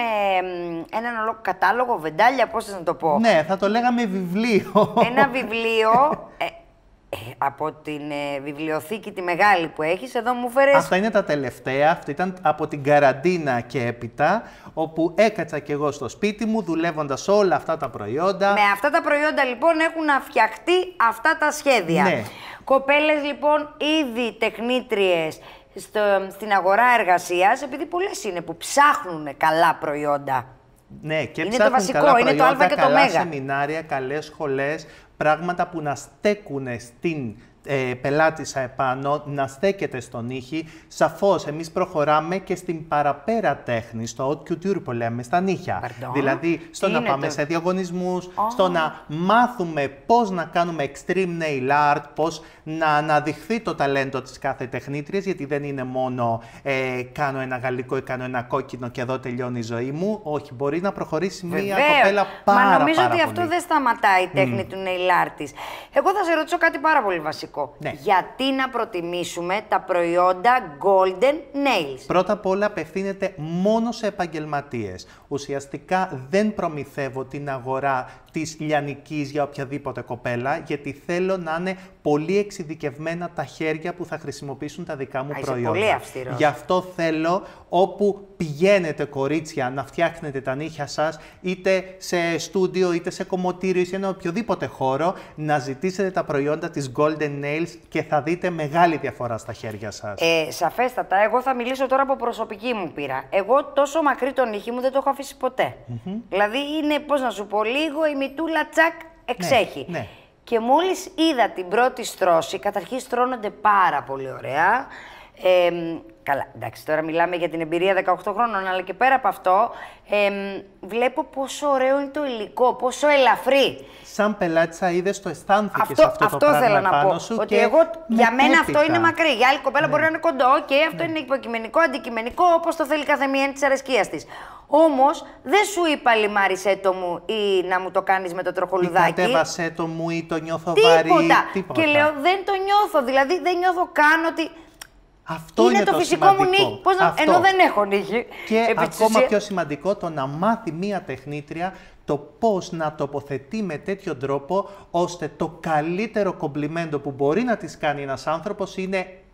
έναν ολόκληρο κατάλογο, βεντάλια, πώς να το πω. Ναι, θα το λέγαμε βιβλίο. Ένα βιβλίο ε, ε, από την ε, βιβλιοθήκη τη μεγάλη που έχεις. Εδώ μου φέρες... Αυτά είναι τα τελευταία. Αυτό ήταν από την καραντίνα και έπειτα, όπου έκατσα κι εγώ στο σπίτι μου, δουλεύοντας όλα αυτά τα προϊόντα. Με αυτά τα προϊόντα λοιπόν έχουν φτιαχτεί αυτά τα σχέδια. Ναι. Κοπέλες λοιπόν, ήδη τεχνίτριες στο, στην αγορά εργασίας, επειδή πολλές είναι που ψάχνουν καλά προϊόντα. Ναι, και είναι ψάχνουν το βασικό, καλά είναι προϊόντα, το α και το καλά μέγα. σεμινάρια, καλές σχολές, πράγματα που να στέκουν στην ε, πελάτησα επάνω, να στέκεται στον ήχη. Σαφώς, εμείς προχωράμε και στην παραπέρα τέχνη, στο haute couture που λέμε, στα νύχια. Pardon? Δηλαδή, στο Τι να είναι πάμε το... σε διαγωνισμούς, Oh. στο να μάθουμε πώς να κάνουμε extreme nail art, πώς να αναδειχθεί το ταλέντο της κάθε τεχνίτριας, γιατί δεν είναι μόνο ε, κάνω ένα γαλλικό ή κάνω ένα κόκκινο και εδώ τελειώνει η ζωή μου. Όχι, μπορεί να προχωρήσει Βεβαίως. μια κοπέλα πάρα, Μα νομίζω πάρα ότι πολύ. αυτό δεν σταματάει η τέχνη mm. του nail artist. Εγώ θα σε ρωτήσω κάτι πάρα πολύ βασικό. Ναι. Γιατί να προτιμήσουμε τα προϊόντα golden nails? Πρώτα απ' όλα απευθύνεται μόνο σε επαγγελματίες. Ουσιαστικά δεν προμηθεύω την αγορά της λιανικής για οποιαδήποτε κοπέλα, γιατί θέλω να είναι πολύ εξειδικευμένα τα χέρια που θα χρησιμοποιήσουν τα δικά μου Α, προϊόντα. Πολύ αυστηρός. Γι' αυτό θέλω όπου πηγαίνετε κορίτσια να φτιάχνετε τα νύχια σας, είτε σε στούντιο, είτε σε κομμωτήριο, είτε σε ένα οποιοδήποτε χώρο, να ζητήσετε τα προϊόντα της Golden Nails και θα δείτε μεγάλη διαφορά στα χέρια σας. Ε, σαφέστατα, εγώ θα μιλήσω τώρα από προσωπική μου πείρα. Εγώ τόσο μακρύ τον ήχη μου δεν το έχω αφήσει ποτέ. Mm-hmm. Δηλαδή είναι, πώς να σου πω, λίγο η μητούλα τσακ εξέχει. Ναι, ναι. Και μόλις είδα την πρώτη στρώση, καταρχήν στρώνονται πάρα πολύ ωραία. Ε, καλά, εντάξει, τώρα μιλάμε για την εμπειρία δεκαοκτώ χρόνων, αλλά και πέρα από αυτό, ε, βλέπω πόσο ωραίο είναι το υλικό, πόσο ελαφρύ. Σαν πελάτησα είδες το αισθάνθηκες Αυτό, αυτό, αυτό το πράγμα θέλω να πάνω πω, σου ότι και εγώ, για μένα έπειτα. αυτό είναι μακρύ. Για άλλη κοπέλα Ναι. μπορεί να είναι κοντό και αυτό Ναι. είναι υποκειμενικό, αντικειμενικό, όπως το θέλει κάθε μία της αρεσκίας της. Όμως, δεν σου είπα λιμάρισέ το μου ή να μου το κάνεις με το Ή τροχολουδάκι. κατέβασέ το μου ή το νιώθω Τίποτα. βαρύ. Τίποτα. Και λέω, δεν το νιώθω, δηλαδή δεν νιώθω καν ότι... Αυτό είναι, είναι το, το φυσικό σημαντικό. μου νύχι. Πώς να... Αυτό. Ενώ δεν έχω νύχι. Και Επί της ακόμα ουσίας- πιο σημαντικό, το να μάθει μία τεχνίτρια το πώς να τοποθετεί με τέτοιο τρόπο, ώστε το καλύτερο κομπλιμέντο που μπορεί να της κάνει ένας άνθρωπος είναι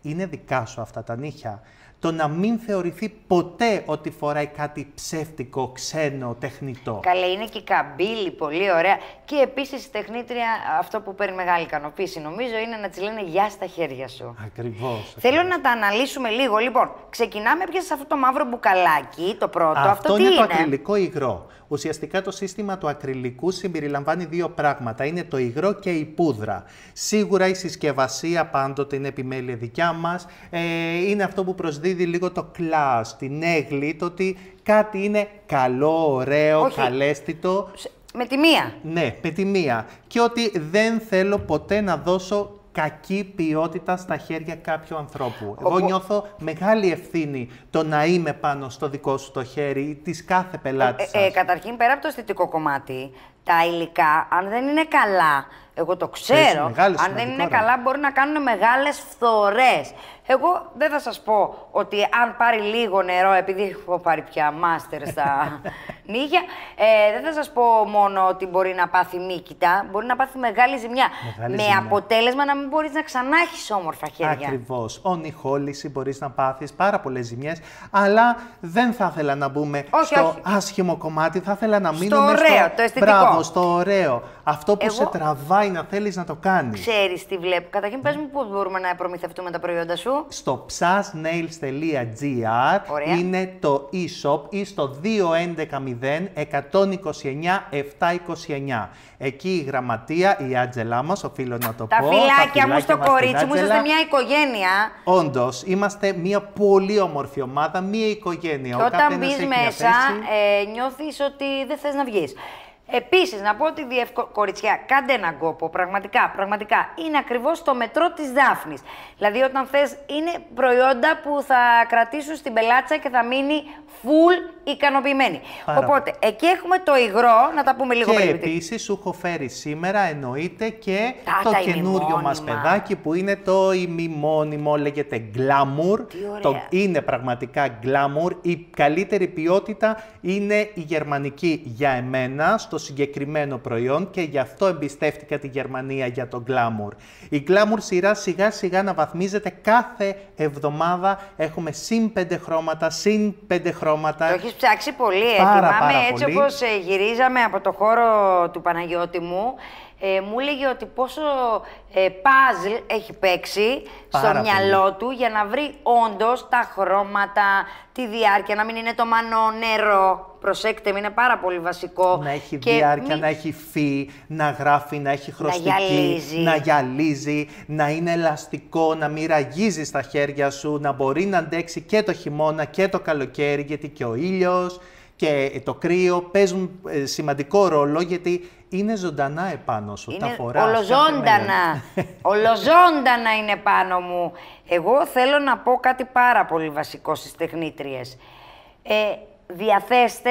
είναι δικά σου αυτά τα νύχια. Το να μην θεωρηθεί ποτέ ότι φοράει κάτι ψεύτικο, ξένο, τεχνητό. Καλέ, είναι και καμπύλη, πολύ ωραία. Και επίσης η τεχνήτρια, αυτό που παίρνει μεγάλη ικανοποίηση, νομίζω, είναι να της λένε γεια στα χέρια σου. Ακριβώς. Θέλω να τα αναλύσουμε λίγο. Λοιπόν, ξεκινάμε πια σε αυτό το μαύρο μπουκαλάκι, το πρώτο. Αυτό, αυτό τι είναι, είναι? Το ακριλικό υγρό. Ουσιαστικά το σύστημα του ακριλικού συμπεριλαμβάνει δύο πράγματα. Είναι το υγρό και η πούδρα. Σίγουρα η συσκευασία πάντοτε είναι επιμέλεια δικιά μας. Ε, είναι αυτό που προσδίδει λίγο το κλάς, την έγκλη, το ότι κάτι είναι καλό, ωραίο, Όχι. καλέσθητο. Με τη μία. Ναι, με τη μία. Και ότι δεν θέλω ποτέ να δώσω κακή ποιότητα στα χέρια κάποιου ανθρώπου. Εγώ νιώθω μεγάλη ευθύνη το να είμαι πάνω στο δικό σου το χέρι της κάθε πελάτης σας. Ε, ε, καταρχήν, πέρα από το αισθητικό κομμάτι, τα υλικά, αν δεν είναι καλά, εγώ το ξέρω, αν δεν είναι καλά μπορεί να κάνουν μεγάλες φθορές. Εγώ δεν θα σας πω ότι αν πάρει λίγο νερό, επειδή έχω πάρει πια μάστερ στα νύχια, ε, δεν θα σας πω μόνο ότι μπορεί να πάθει μύκητα, μπορεί να πάθει μεγάλη ζημιά. Μεγάλη με ζημιά. Αποτέλεσμα να μην μπορείς να ξανά έχεις όμορφα χέρια. Ακριβώς. Ονειχόληση, μπορείς να πάθεις πάρα πολλές ζημιές, αλλά δεν θα ήθελα να μπούμε όχι, στο όχι. άσχημο κομμάτι, θα ήθελα να στο μείνουμε ωραίο, στο το αισθητικό. Μπράβο, στο ωραίο. Αυτό που Εγώ... σε τραβάει να θέλεις να το κάνεις. Ξέρεις τι βλέπω. Καταρχήν, πες μου πού μπορούμε να προμηθευτούμε τα προϊόντα σου. Στο ψας νέιλς τελεία τζι άρ είναι το e-shop ή στο δύο έντεκα μηδέν εκατόν είκοσι εννιά επτακόσια είκοσι εννιά. Εκεί η γραμματεία, η Άτζελά μας, οφείλω να το τα πω. Φιλάκια τα φιλάκια μου στο κορίτσι μου, είσαστε μια οικογένεια. Όντως, είμαστε μια πολύ όμορφη ομάδα, μια οικογένεια. Και όταν μπεις μέσα, ε, νιώθεις ότι δεν θες να βγεις. Επίσης, να πω ότι διευκο... κοριτσιά, κάντε έναν κόπο, πραγματικά, πραγματικά. Είναι ακριβώς το μετρό της Δάφνης. Δηλαδή, όταν θες, είναι προϊόντα που θα κρατήσουν στην πελάτσα και θα μείνει full ικανοποιημένη. Πάρα Οπότε, εκεί έχουμε το υγρό, να τα πούμε λίγο και πριν. Και επίσης, σου έχω φέρει σήμερα, εννοείται, και τα, το τα καινούριο μας παιδάκι, που είναι το ημιμόνιμο, λέγεται Glamour. Το είναι πραγματικά Glamour. Η καλύτερη ποιότητα είναι η γερμανική για εμένα, στο συγκεκριμένο προϊόν, και γι' αυτό εμπιστεύτηκα τη Γερμανία για το Glamour. Η Glamour σειρά σιγά σιγά αναβαθμίζεται κάθε εβδομάδα. Έχουμε συν πέντε χρώματα, συν πέντε χρώματα. Το έχεις ψάξει πολύ, ε. Πάρα, Θυμάμαι πάρα έτσι πολύ. όπως ε, γυρίζαμε από το χώρο του Παναγιώτη μου, ε, μου έλεγε ότι πόσο ε, παζλ έχει παίξει πάρα στο μυαλό πολύ. του για να βρει όντως τα χρώματα, τη διάρκεια, να μην είναι το μανό νερό. Προσέξτε, είναι πάρα πολύ βασικό. Να έχει και διάρκεια, μη... να έχει φύ, να γράφει, να έχει χρωστική, να γυαλίζει. να γυαλίζει, να είναι ελαστικό, να μην ραγίζει στα χέρια σου, να μπορεί να αντέξει και το χειμώνα και το καλοκαίρι, γιατί και ο ήλιος και το κρύο παίζουν ε, σημαντικό ρόλο, γιατί είναι ζωντανά επάνω σου, είναι τα φοράς. Ολοζώντανα, ολοζώντανα είναι πάνω μου. Εγώ θέλω να πω κάτι πάρα πολύ βασικό στις τεχνήτριες. Ε, διαθέστε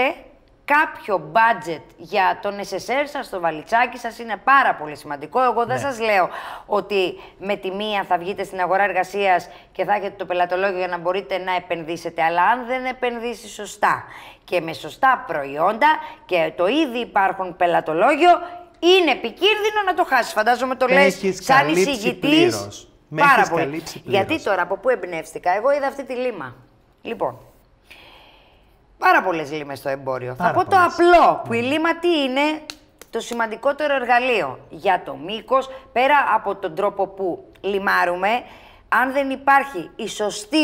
κάποιο budget για το νεσεσέρ σας, το βαλιτσάκι σας, είναι πάρα πολύ σημαντικό. Εγώ δεν ναι. σας λέω ότι με τη μία θα βγείτε στην αγορά εργασίας και θα έχετε το πελατολόγιο για να μπορείτε να επενδύσετε, αλλά αν δεν επενδύσει σωστά και με σωστά προϊόντα και το ήδη υπάρχουν πελατολόγιο, είναι επικίνδυνο να το χάσεις. Φαντάζομαι το λες σαν εισηγητής. Πάρα πολύ. Γιατί τώρα, από πού εμπνεύστηκα, εγώ είδα αυτή τη λίμα. Λοιπόν, πάρα πολλές λίμες στο εμπόριο. Πάρα θα πω πολλές. Το απλό, που η λίμα τι είναι, το σημαντικότερο εργαλείο για το μήκος, πέρα από τον τρόπο που λιμάρουμε, αν δεν υπάρχει η σωστή,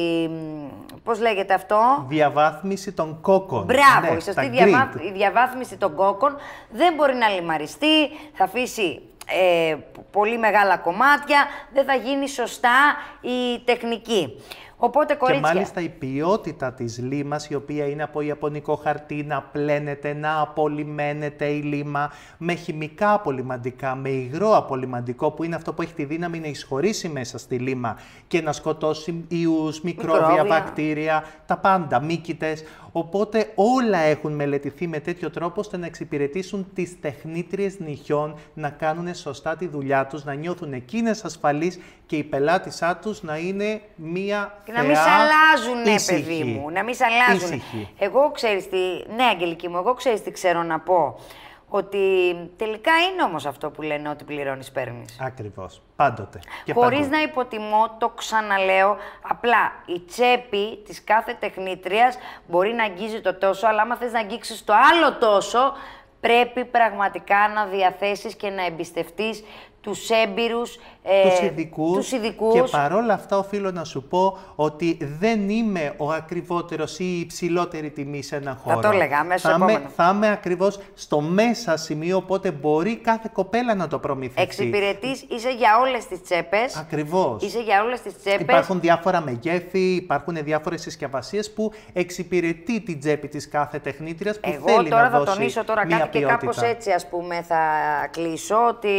πώς λέγεται αυτό, διαβάθμιση των κόκκων. Μπράβο, ναι, η σωστή διαβά... η διαβάθμιση των κόκκων δεν μπορεί να λιμαριστεί, θα αφήσει ε, πολύ μεγάλα κομμάτια, δεν θα γίνει σωστά η τεχνική. Οπότε, κορίτσια... Και μάλιστα η ποιότητα της λίμας, η οποία είναι από ιαπωνικό χαρτί, να πλένεται, να απολυμμένεται η λίμα με χημικά απολυμαντικά, με υγρό απολυμαντικό, που είναι αυτό που έχει τη δύναμη να εισχωρήσει μέσα στη λίμα και να σκοτώσει ιούς, μικρόβια, μικρόβια. βακτήρια, τα πάντα, μύκητες. Οπότε όλα έχουν μελετηθεί με τέτοιο τρόπο ώστε να εξυπηρετήσουν τις τεχνήτριες νυχιών, να κάνουν σωστά τη δουλειά τους, να νιώθουν εκείνες ασφαλείς και η πελάτησά τους να είναι μία και να μην σ' αλλάζουν, ναι, ήσυχη. παιδί μου, να μην σ' αλλάζουν. Εγώ ξέρεις τι, ναι, Αγγελική μου, εγώ ξέρεις τι ξέρω να πω. ότι τελικά είναι όμως αυτό που λένε ότι πληρώνεις παίρνεις. Ακριβώς. Πάντοτε. Και Χωρίς παντού. να υποτιμώ, το ξαναλέω, απλά η τσέπη της κάθε τεχνήτριας μπορεί να αγγίζει το τόσο, αλλά άμα θες να αγγίξεις το άλλο τόσο, πρέπει πραγματικά να διαθέσεις και να εμπιστευτείς τους έμπειρους, ε, τους ειδικούς, τους ειδικούς. Και παρόλα αυτά οφείλω να σου πω ότι δεν είμαι ο ακριβότερος ή η υψηλότερη τιμή σε έναν χώρο. Θα το έλεγα, αμέσως θα, είμαι, επόμενο. θα είμαι ακριβώς στο μέσα σημείο, οπότε μπορεί κάθε κοπέλα να το προμηθευτεί. Εξυπηρετείς, είσαι για όλες τις τσέπες. Ακριβώς. Είσαι για όλες τις τσέπες. Υπάρχουν διάφορα μεγέθη, υπάρχουν διάφορες συσκευασίες που εξυπηρετεί την τσέπη της κάθε τεχνήτριας που Εγώ θέλει τώρα να θα δώσει τονίσω τώρα μια κάτι και ποιότητα. κάπως έτσι ας πούμε θα κλείσω, ότι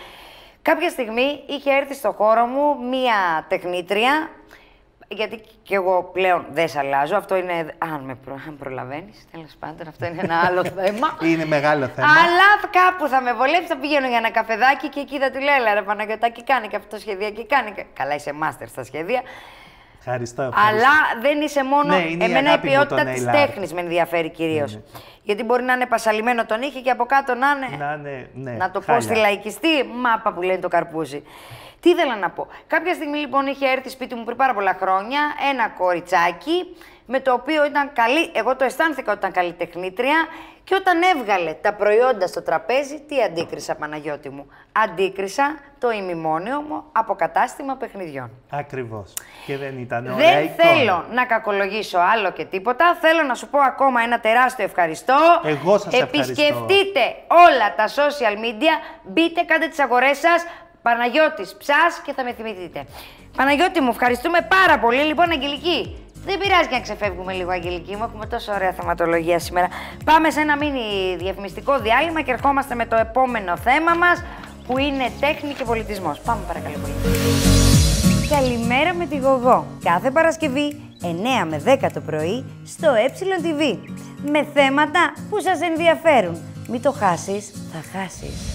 κάποια στιγμή είχε έρθει στο χώρο μου μία τεχνήτρια, γιατί και εγώ πλέον δεν σ' αλλάζω, αυτό είναι, αν με προ, αν προλαβαίνεις, τέλος πάντων, αυτό είναι ένα άλλο θέμα. Είναι μεγάλο θέμα. Αλλά κάπου θα με βολέψει, θα πηγαίνω για ένα καφεδάκι και εκεί θα του λέω, έλα ρε Παναγιωτάκη, κάνει και αυτό το σχεδιακή, κάνει και... Καλά, είσαι μάστερ στα σχέδια. Ευχαριστώ, ευχαριστώ. Αλλά δεν είσαι μόνο. Ναι, είναι η εμένα η αγάπη μου ποιότητα το της nail art. τέχνης με ενδιαφέρει κυρίως. Ναι, Γιατί μπορεί να είναι πασαλιμένο τον ήχη και από κάτω να είναι. Να, ναι, ναι, να το πω χάλια. στη λαϊκιστή, μάπα που λένε το καρπούζι. Τι ήθελα να πω. Κάποια στιγμή λοιπόν είχε έρθει σπίτι μου πριν πάρα πολλά χρόνια ένα κοριτσάκι με το οποίο ήταν καλή. Εγώ το αισθάνθηκα ότι ήταν καλή τεχνήτρια και όταν έβγαλε τα προϊόντα στο τραπέζι, τι αντίκρισα, Παναγιώτη μου? Αντίκρισα το ημιμόνιο μου από κατάστημα παιχνιδιών. Ακριβώς. Και δεν ήταν ωραία Δεν εικόνα. θέλω να κακολογήσω άλλο και τίποτα. Θέλω να σου πω ακόμα ένα τεράστιο ευχαριστώ. Εγώ σας ευχαριστώ. Επισκεφτείτε όλα τα social media. Μπείτε, κάντε τις αγορές σας. Παναγιώτης Ψάς και θα με θυμηθείτε. Παναγιώτη μου, ευχαριστούμε πάρα πολύ. Λοιπόν, Αγγελική, δεν πειράζει και να ξεφεύγουμε λίγο, Αγγελική μου. Έχουμε τόσο ωραία θεματολογία σήμερα. Πάμε σε ένα μίνι διαφημιστικό διάλειμμα και ερχόμαστε με το επόμενο θέμα μας, που είναι τέχνη και πολιτισμός. Πάμε παρακαλώ πολύ. Καλημέρα με τη Γογό. Κάθε Παρασκευή εννιά με δέκα το πρωί στο ΕΤΒ. Με θέματα που σας ενδιαφέρουν. Μην το χάσεις, θα χάσεις.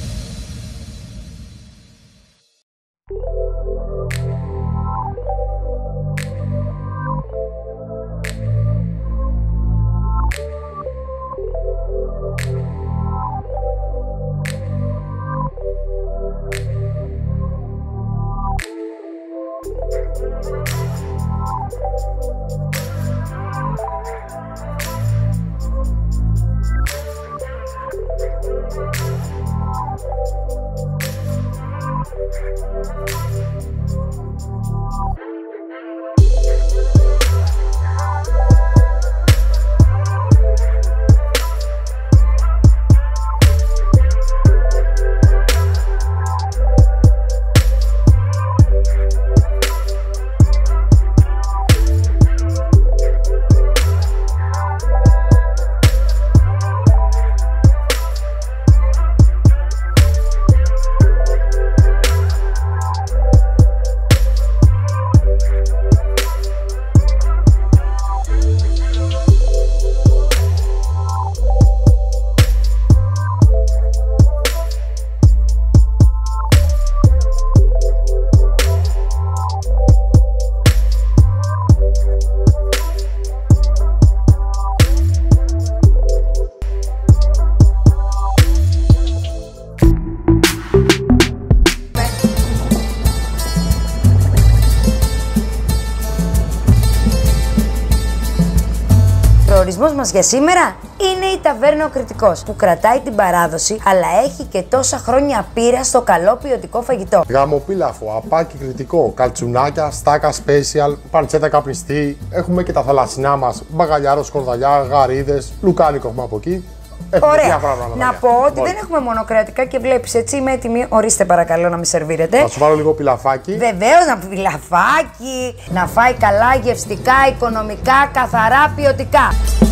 Ο ορισμός μας για σήμερα είναι η ταβέρνα Ο Κριτικός, που κρατάει την παράδοση, αλλά έχει και τόσα χρόνια πείρα στο καλό ποιοτικό φαγητό. Γαμοπίλαφο, απάκι κριτικό, καλτσουνάκια, στάκα special, παντσέτα καπνιστή. Έχουμε και τα θαλασσινά μας, μπαγαλιάρο, σκορδαλιά, γαρίδες, λουκάνικο έχουμε από εκεί. Έχουμε Ωραία. διάφορα πράγματα. Να πω ότι δεν έχουμε μόνο κρεατικά και βλέπεις έτσι, είμαι έτοιμη. Ορίστε παρακαλώ να με σερβίρετε. Θα σου βάλω λίγο πιλαφάκι. Βεβαίως, να πει λαφάκι, να φάει καλά, γευστικά, οικονομικά, καθαρά, ποιοτικά.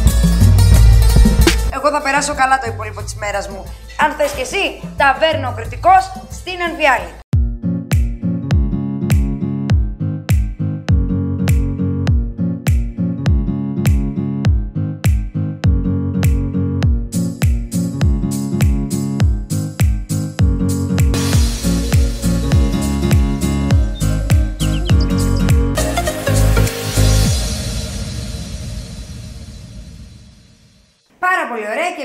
Εγώ θα περάσω καλά το υπόλοιπο της μέρας μου. Αν θες κι εσύ, ταβέρνα Ο Κριτικός στην Ανβιάλη. Πάρα πολύ ωραία και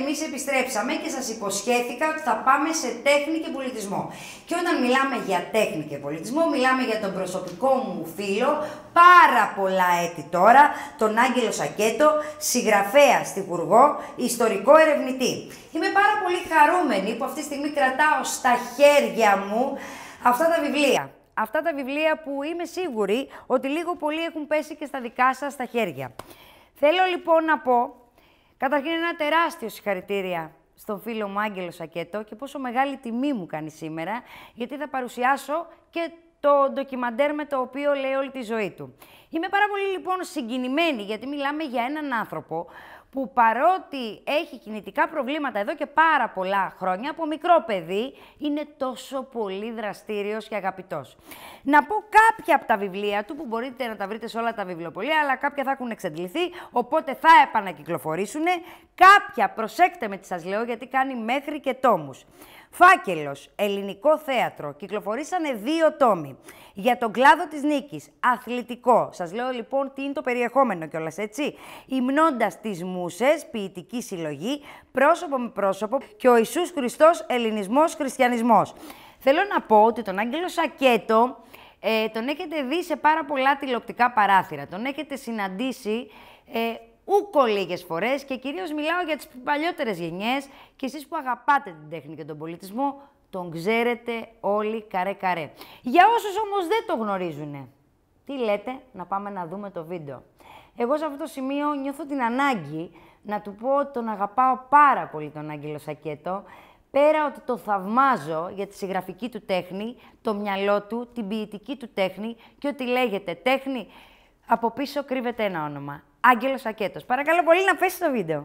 εμείς επιστρέψαμε και σας υποσχέθηκα ότι θα πάμε σε τέχνη και πολιτισμό. Και όταν μιλάμε για τέχνη και πολιτισμό, μιλάμε για τον προσωπικό μου φίλο, πάρα πολλά έτη τώρα, τον Άγγελο Σακέτο, συγγραφέα, στιχουργό, ιστορικό ερευνητή. Είμαι πάρα πολύ χαρούμενη που αυτή τη στιγμή κρατάω στα χέρια μου αυτά τα βιβλία. Αυτά τα βιβλία που είμαι σίγουρη ότι λίγο πολύ έχουν πέσει και στα δικά σας τα χέρια. Θέλω λοιπόν να πω, καταρχήν ένα τεράστιο συγχαρητήρια στον φίλο μου Άγγελο Σακέτο και πόσο μεγάλη τιμή μου κάνει σήμερα, γιατί θα παρουσιάσω και το ντοκιμαντέρ με το οποίο λέει όλη τη ζωή του. Είμαι πάρα πολύ λοιπόν συγκινημένη, γιατί μιλάμε για έναν άνθρωπο που παρότι έχει κινητικά προβλήματα εδώ και πάρα πολλά χρόνια, από μικρό παιδί, είναι τόσο πολύ δραστήριος και αγαπητός. Να πω κάποια από τα βιβλία του, που μπορείτε να τα βρείτε σε όλα τα βιβλιοπωλεία, αλλά κάποια θα έχουν εξαντληθεί, οπότε θα επανακυκλοφορήσουν. Κάποια, προσέξτε με τι σας λέω, γιατί κάνει μέχρι και τόμους. Φάκελος, ελληνικό θέατρο, κυκλοφορήσανε δύο τόμοι. Για τον κλάδο της νίκης, αθλητικό. Σας λέω λοιπόν τι είναι το περιεχόμενο κιόλας, έτσι. Υμνώντας τις μουσες, ποιητική συλλογή, πρόσωπο με πρόσωπο και ο Ιησούς Χριστός, ελληνισμός, χριστιανισμός. Θέλω να πω ότι τον Άγγελο Σακέτο ε, τον έχετε δει σε πάρα πολλά τηλεοπτικά παράθυρα. Τον έχετε συναντήσει ε, ούκο λίγες φορές και κυρίως μιλάω για τις παλιότερες γενιές και εσείς που αγαπάτε την τέχνη και τον πολιτισμό, τον ξέρετε όλοι καρέ-καρέ. Για όσους όμως δεν το γνωρίζουνε, τι λέτε, να πάμε να δούμε το βίντεο. Εγώ σε αυτό το σημείο νιώθω την ανάγκη να του πω ότι τον αγαπάω πάρα πολύ τον Άγγελο Σακέτο, πέρα ότι το θαυμάζω για τη συγγραφική του τέχνη, το μυαλό του, την ποιητική του τέχνη και ότι λέγεται τέχνη, από πίσω κρύβεται ένα όνομα. Άγγελος Σακέτος. Παρακαλώ πολύ να πέσει το βίντεο.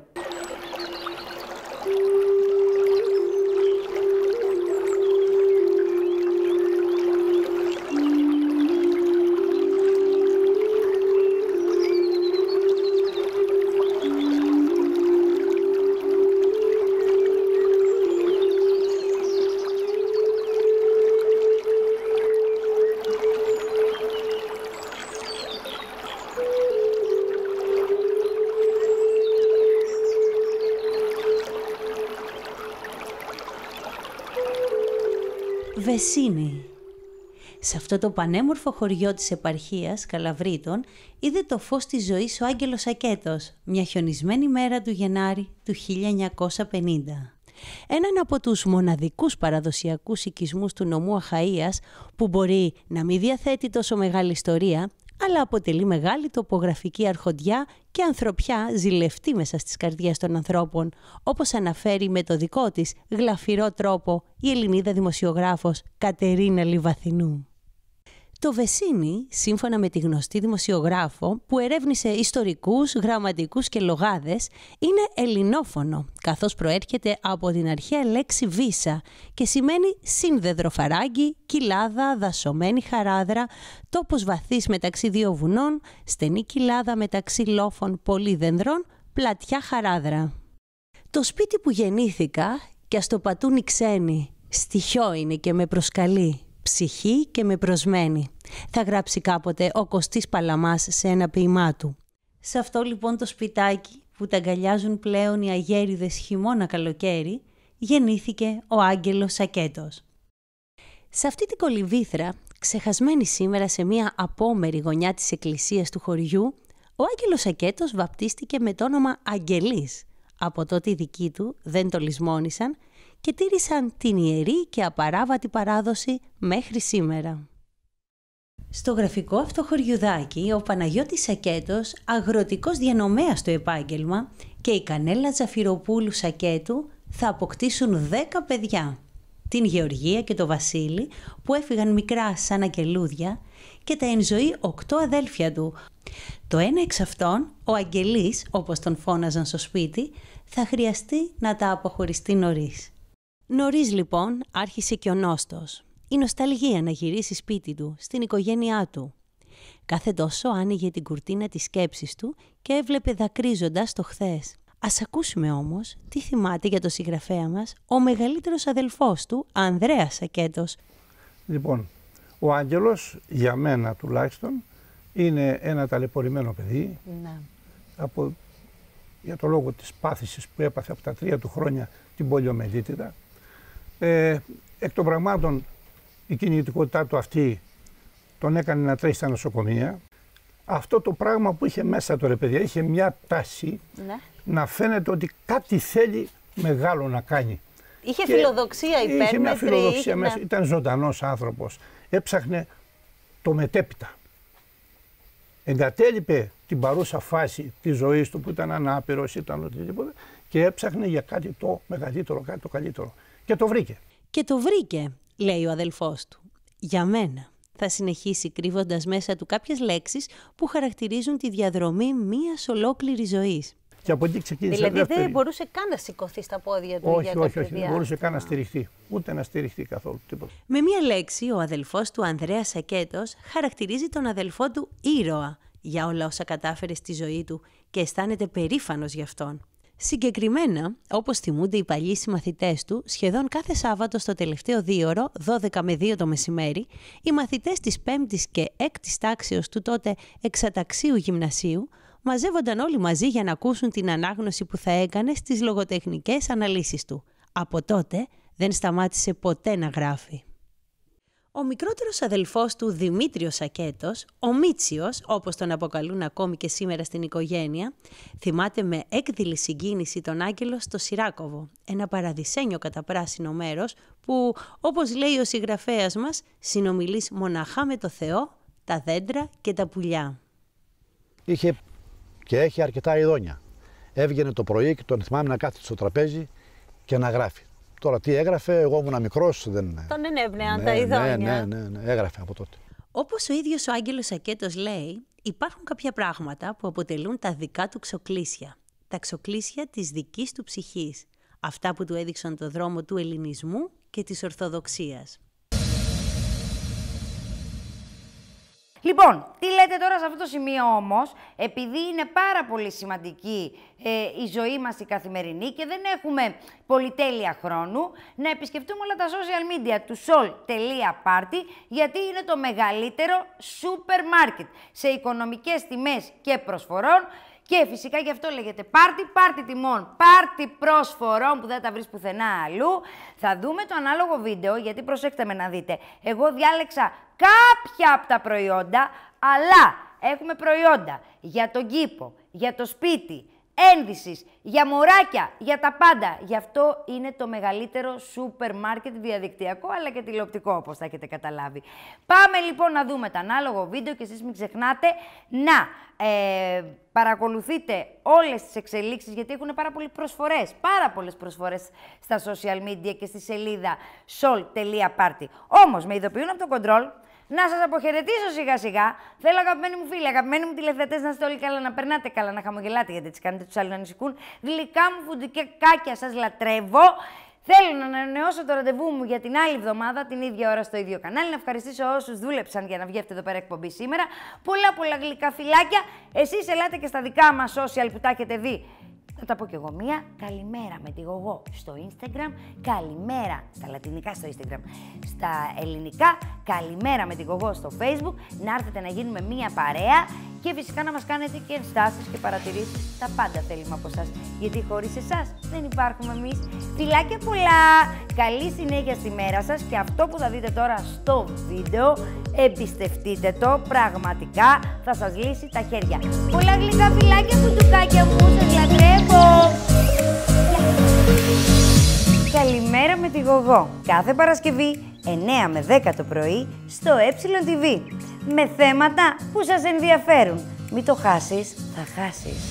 Βεσίνη. Σε αυτό το πανέμορφο χωριό της επαρχίας Καλαβρίτων είδε το φως της ζωής ο Άγγελος Σακέτος μια χιονισμένη μέρα του Γενάρη του χίλια εννιακόσια πενήντα. Έναν από τους μοναδικούς παραδοσιακούς οικισμούς του νομού Αχαΐας που μπορεί να μην διαθέτει τόσο μεγάλη ιστορία, αλλά αποτελεί μεγάλη τοπογραφική αρχοντιά και ανθρωπιά ζηλευτή μέσα στις καρδιές των ανθρώπων, όπως αναφέρει με το δικό της γλαφυρό τρόπο η Ελληνίδα δημοσιογράφος Κατερίνα Λιβαθινού. Το Βεσίνη, σύμφωνα με τη γνωστή δημοσιογράφο που ερεύνησε ιστορικούς, γραμματικούς και λογάδες, είναι ελληνόφωνο, καθώς προέρχεται από την αρχαία λέξη βίσα και σημαίνει σύνδεδρο φαράγγι, κοιλάδα, δασωμένη χαράδρα, τόπος βαθύς μεταξύ δύο βουνών, στενή κοιλάδα μεταξύ λόφων πολύδενδρων, πλατιά χαράδρα. Το σπίτι που γεννήθηκα κι ας το πατούν οι ξένοι, στοιχιό είναι και με προσκαλεί. Ψυχή και με προσμένη, θα γράψει κάποτε ο Κωστής Παλαμάς σε ένα ποίημά του. Σε αυτό λοιπόν το σπιτάκι που τα αγκαλιάζουν πλέον οι αγέριδες χειμώνα καλοκαίρι, γεννήθηκε ο Άγγελος Σακέτος. Σε αυτή την κολυβήθρα, ξεχασμένη σήμερα σε μια απόμερη γωνιά της εκκλησίας του χωριού, ο Άγγελος Σακέτος βαπτίστηκε με το όνομα Αγγελής. Από τότε οι δικοί του δεν το λησμόνησαν και τήρησαν την ιερή και απαράβατη παράδοση μέχρι σήμερα. Στο γραφικό αυτό χωριουδάκι, ο Παναγιώτης Σακέτος, αγροτικός διανομέας στο επάγγελμα, και η Κανέλα Ζαφυροπούλου Σακέτου θα αποκτήσουν δέκα παιδιά. Την Γεωργία και το Βασίλη, που έφυγαν μικρά σαν αγγελούδια, και τα εν ζωή οκτώ αδέλφια του. Το ένα εξ αυτών, ο Αγγελής, όπως τον φώναζαν στο σπίτι, θα χρειαστεί να τα αποχωριστεί νωρίς. Νωρίς λοιπόν άρχισε και ο νόστος. Η νοσταλγία να γυρίσει σπίτι του, στην οικογένειά του. Κάθε τόσο άνοιγε την κουρτίνα της σκέψης του και έβλεπε δακρύζοντας το χθες. Ας ακούσουμε όμως τι θυμάται για το συγγραφέα μας ο μεγαλύτερος αδελφός του, Ανδρέας Σακέτος. Λοιπόν, ο Άγγελος, για μένα τουλάχιστον, είναι ένα ταλαιπωρημένο παιδί. Να. Από για το λόγο της πάθησης που έπαθε από τα τρία του χρόνια την πολιομελίτιδα. Ε, εκ των πραγμάτων η κινητικότητά του αυτή τον έκανε να τρέχει στα νοσοκομεία. Αυτό το πράγμα που είχε μέσα του, ρε παιδιά, είχε μια τάση ναι. να φαίνεται ότι κάτι θέλει μεγάλο να κάνει. Είχε και φιλοδοξία υπέρμετρη. Είχε μια φιλοδοξία είχε, μέσα. Ναι. Ήταν ζωντανός άνθρωπος. Έψαχνε το μετέπειτα. Εγκατέλειπε την παρούσα φάση της ζωής του που ήταν ανάπηρος, ήταν οτιδήποτε και έψαχνε για κάτι το μεγαλύτερο, κάτι το καλύτερο. Και το βρήκε. Και το βρήκε, λέει ο αδελφός του. Για μένα. Θα συνεχίσει κρύβοντας μέσα του κάποιες λέξεις που χαρακτηρίζουν τη διαδρομή μιας ολόκληρης ζωής. Και από εκεί ξεκίνησε. Δηλαδή δεύτερη. δεν μπορούσε καν να σηκωθεί στα πόδια του. Όχι, για όχι, όχι, όχι. Δεν μπορούσε καν να στηριχθεί. Ούτε να στηριχθεί καθόλου. Τίποτα. Με μία λέξη, ο αδελφός του Ανδρέας Σακέτος χαρακτηρίζει τον αδελφό του ήρωα για όλα όσα κατάφερε στη ζωή του και αισθάνεται περήφανος γι' αυτόν. Συγκεκριμένα, όπως θυμούνται οι παλιοί συμμαθητές του, σχεδόν κάθε Σάββατο στο τελευταίο δίωρο, δώδεκα με δύο το μεσημέρι, οι μαθητές της πέμπτης και έκτης τάξεως του τότε εξαταξίου γυμνασίου μαζεύονταν όλοι μαζί για να ακούσουν την ανάγνωση που θα έκανε στις λογοτεχνικές αναλύσεις του. Από τότε δεν σταμάτησε ποτέ να γράφει. Ο μικρότερος αδελφός του Δημήτριος Σακέτος, ο Μίτσιος, όπως τον αποκαλούν ακόμη και σήμερα στην οικογένεια, θυμάται με έκδηλη συγκίνηση τον Άγγελο στο Σιράκοβο, ένα παραδεισένιο καταπράσινο μέρος που, όπως λέει ο συγγραφέας μας, συνομιλείς μοναχά με το Θεό, τα δέντρα και τα πουλιά. Είχε και έχει αρκετά ειδόνια. Έβγαινε το πρωί και τον θυμάμαι να κάθεται στο τραπέζι και να γράφει. Τώρα τι έγραφε, εγώ ήμουν μικρός, δεν... Τον ενέπνεαν ναι, τα ειδόνια. Ναι, ναι, ναι, ναι, έγραφε από τότε. Όπως ο ίδιος ο Άγγελος Σακέτος λέει, υπάρχουν κάποια πράγματα που αποτελούν τα δικά του ξοκλήσια. Τα ξοκλήσια της δικής του ψυχής. Αυτά που του έδειξαν το δρόμο του ελληνισμού και της Ορθοδοξίας. Λοιπόν, τι λέτε τώρα σε αυτό το σημείο όμως, επειδή είναι πάρα πολύ σημαντική ε, η ζωή μας η καθημερινή και δεν έχουμε πολυτέλεια χρόνου, να επισκεφτούμε όλα τα social media του sol τελεία party, γιατί είναι το μεγαλύτερο σούπερ μάρκετ σε οικονομικές τιμές και προσφορών. Και φυσικά γι' αυτό λέγεται πάρτι, πάρτι τιμών, πάρτι προσφορών που δεν τα βρεις πουθενά αλλού. Θα δούμε το ανάλογο βίντεο, γιατί προσέξτε με να δείτε. Εγώ διάλεξα κάποια από τα προϊόντα, αλλά έχουμε προϊόντα για τον κήπο, για το σπίτι, ένδυσης, για μωράκια, για τα πάντα. Γι' αυτό είναι το μεγαλύτερο σούπερ μάρκετ διαδικτυακό, αλλά και τηλεοπτικό, όπως θα έχετε καταλάβει. Πάμε λοιπόν να δούμε το ανάλογο βίντεο και εσείς μην ξεχνάτε να ε, παρακολουθείτε όλες τις εξελίξεις, γιατί έχουν πάρα πολλές προσφορές, πάρα πολλές προσφορές στα social media και στη σελίδα sol τελεία party. Όμως, με ειδοποιούν από το control να σας αποχαιρετήσω σιγά σιγά. Θέλω, αγαπημένοι μου φίλοι, αγαπημένοι μου τηλεθεατές, να είστε όλοι καλά, να περνάτε καλά, να χαμογελάτε, γιατί έτσι κάνετε τους άλλους να ανησυχούν. Γλυκά μου φουντουκάκια, σας λατρεύω. Θέλω να ανανεώσω το ραντεβού μου για την άλλη εβδομάδα, την ίδια ώρα στο ίδιο κανάλι. Να ευχαριστήσω όσους δούλεψαν για να βγει αυτή εδώ πέρα εκπομπή σήμερα. Πολλά πολλά γλυκά φυλάκια. Εσείς ελάτε και στα δικά μας social που τα έχετε δει. Θα τα πω κι εγώ μία. Καλημέρα με τη Γογό στο Instagram. Καλημέρα στα λατινικά στο Instagram. Στα ελληνικά, καλημέρα με τη Γογό στο Facebook. Να έρθετε να γίνουμε μία παρέα και φυσικά να μας κάνετε και ενστάσεις και παρατηρήσεις. Τα πάντα θέλουμε από εσάς. Γιατί χωρίς εσάς δεν υπάρχουμε εμείς. Φιλάκια πολλά! Καλή συνέχεια στη μέρα σας και αυτό που θα δείτε τώρα στο βίντεο, εμπιστευτείτε το, πραγματικά θα σας λύσει τα χέρια. Πολλά γλυκά φιλάκια, φουντουκάκια μου, σας λατρεύω! Καλημέρα με τη Γογό. Κάθε Παρασκευή εννέα με δέκα το πρωί στο ε τι βι. Με θέματα που σας ενδιαφέρουν. Μην το χάσεις, θα χάσεις.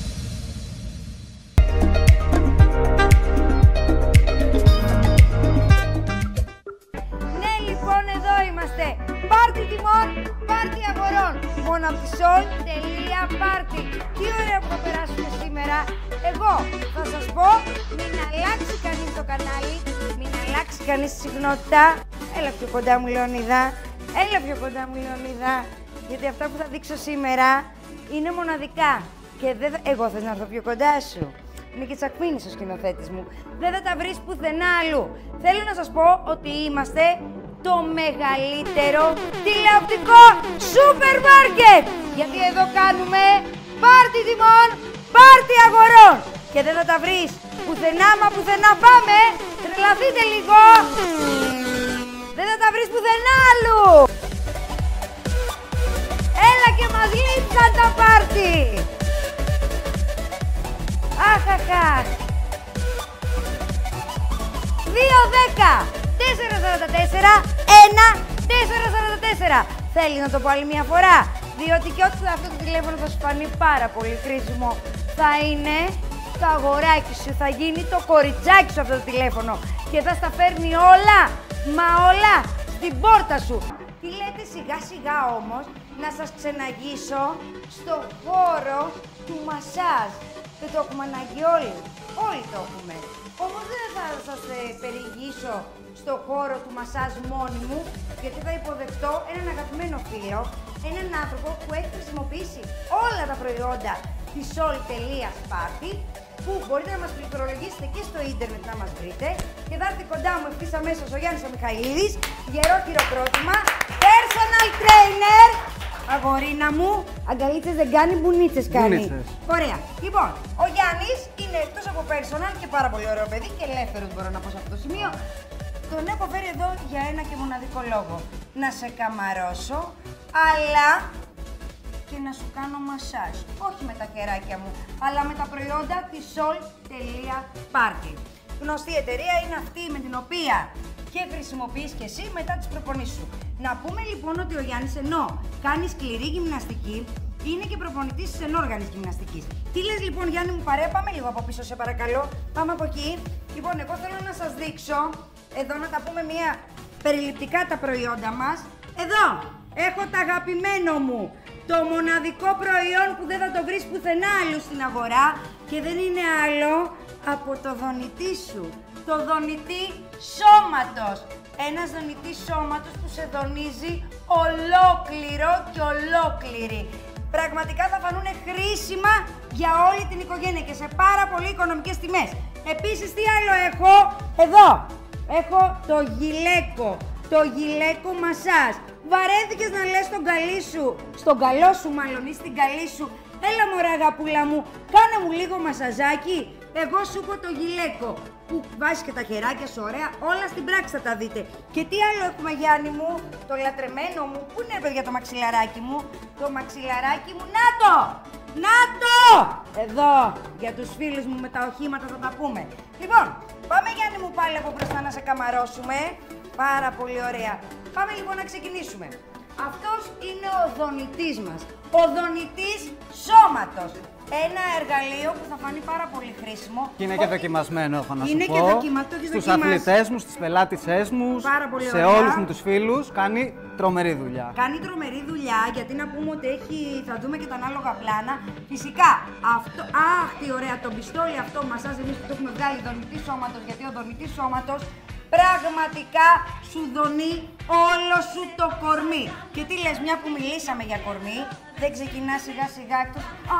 Ναι, λοιπόν, εδώ είμαστε. Πάρτι τιμών, πάρτι αγορών. Μόνο από τη sol τελεία party. Τι ωραία που θα περάσουμε σήμερα. Εγώ θα σας πω, μην αλλάξει κανείς το κανάλι, μην αλλάξει κανείς τη συχνότητα. Έλα πιο κοντά μου, Λεωνίδα. Έλα πιο κοντά μου, Λεωνίδα. Γιατί αυτά που θα δείξω σήμερα είναι μοναδικά. Και δεν θα... Εγώ θες να έρθω πιο κοντά σου. Είναι και τσακμίνης ο σκηνοθέτης μου. Δεν θα τα βρεις πουθενά αλλού. Θέλω να σας πω ότι είμαστε το μεγαλύτερο τηλεοπτικό σούπερ μάρκετ. Γιατί εδώ κάνουμε πάρτι τιμών, πάρτι αγορών. Και δεν θα τα βρεις πουθενά, μα πουθενά πάμε. Τρελαθείτε λίγο. Δεν θα τα βρεις πουθενά άλλου. Έλα και μας λείψαν τα πάρτι. Αχαχα. δύο δέκα τέσσερα σαράντα τέσσερα ένα τέσσερα σαράντα τέσσερα. Θέλει να το πω άλλη μια φορά, διότι και ό,τι αυτό το τηλέφωνο θα σου φανεί πάρα πολύ χρήσιμο θα είναι το αγοράκι σου, θα γίνει το κοριτσάκι σου αυτό το τηλέφωνο και θα στα φέρνει όλα, μα όλα στην πόρτα σου. Τι λέτε σιγά σιγά όμως να σας ξεναγήσω στο χώρο του μασάζ. Δεν το έχουμε ανάγκη όλοι, όλοι το έχουμε. Όμως δεν θα σας ε, περιηγήσω στο χώρο του μασάζ μόνη μου, γιατί θα υποδεχτώ έναν αγαπημένο φίλο, έναν άνθρωπο που έχει χρησιμοποιήσει όλα τα προϊόντα της sol.party, που μπορείτε να μας πληκτρολογήσετε και στο ίντερνετ να μας βρείτε, και θα έρθει κοντά μου ευθύς αμέσως ο Γιάννης ο Μιχαηλίδης, γερό χειροκρότημα, personal trainer. Αγορίνα μου, αγκαλίτσες δεν κάνει, μπουνίτσες κάνει. Μπουνίτσες. Ωραία. Λοιπόν, ο Γιάννης είναι εκτός από personal και πάρα πολύ ωραίο παιδί και ελεύθερος, μπορώ να πω σε αυτό το σημείο. Τον έχω φέρει εδώ για ένα και μοναδικό λόγο. Να σε καμαρώσω, αλλά και να σου κάνω μασάζ. Όχι με τα χεράκια μου, αλλά με τα προϊόντα της sol.party. Γνωστή εταιρεία είναι αυτή με την οποία και χρησιμοποιείς και εσύ μετά τις προπονήσεις σου. Να πούμε λοιπόν ότι ο Γιάννης ενώ κάνει σκληρή γυμναστική, είναι και προπονητής της ενόργανης γυμναστικής. Τι λες λοιπόν Γιάννη μου, παρέα, πάμε λίγο από πίσω σε παρακαλώ. Πάμε από εκεί. Λοιπόν, εγώ θέλω να σας δείξω, εδώ να τα πούμε μία περιληπτικά τα προϊόντα μας. Εδώ έχω το αγαπημένο μου, το μοναδικό προϊόν που δεν θα το βρεις πουθενά αλλού στην αγορά και δεν είναι άλλο από το δονητή σου. Το δονητή σώματος. Ένας δονητής σώματος που σε δονίζει ολόκληρο και ολόκληρη. Πραγματικά θα φανούν χρήσιμα για όλη την οικογένεια και σε πάρα πολύ οικονομικές τιμές. Επίσης, τι άλλο έχω? Εδώ έχω το γυλαίκο. Το γυλαίκο μασάζ. Βαρέθηκες να λες στον καλή σου, στον καλό σου μάλλον ή στην καλή σου, έλα μωρά αγαπούλα μου, κάνε μου λίγο μασαζάκι. Εγώ σου έχω το γυλαίκο που βάζεις και τα χεράκια σου ωραία, όλα στην πράξη θα τα δείτε. Και τι άλλο έχουμε Γιάννη μου? Το λατρεμένο μου, πού είναι παιδιά το μαξιλαράκι μου? Το μαξιλαράκι μου, να το! Να το! Εδώ, για τους φίλους μου με τα οχήματα θα τα πούμε. Λοιπόν, πάμε Γιάννη μου πάλι από μπροστά να σε καμαρώσουμε. Πάρα πολύ ωραία. Πάμε λοιπόν να ξεκινήσουμε. Αυτός είναι ο δονητής μας. Ο δονητής σώματος. Ένα εργαλείο που θα φανεί πάρα πολύ χρήσιμο. Και είναι και δοκιμασμένο, έχω να σου είναι πω. Και δοκιμα... το στους αθλητές μου, στις πελάτησές μου, σε ωραία. Όλους μου τους φίλους, κάνει τρομερή δουλειά. Κάνει τρομερή δουλειά, γιατί να πούμε ότι έχει, θα δούμε και τα ανάλογα πλάνα. Φυσικά, αυτό, αχ τι ωραία, το πιστόλι αυτό μασάζ εμείς που το έχουμε βγάλει δονητή σώματος, γιατί ο δονητής σώματος πραγματικά σου δονεί όλο σου το κορμί. Και τι λες, μια που μιλήσαμε για κορμί, δεν ξεκινά σιγά σιγά εκτός... Α!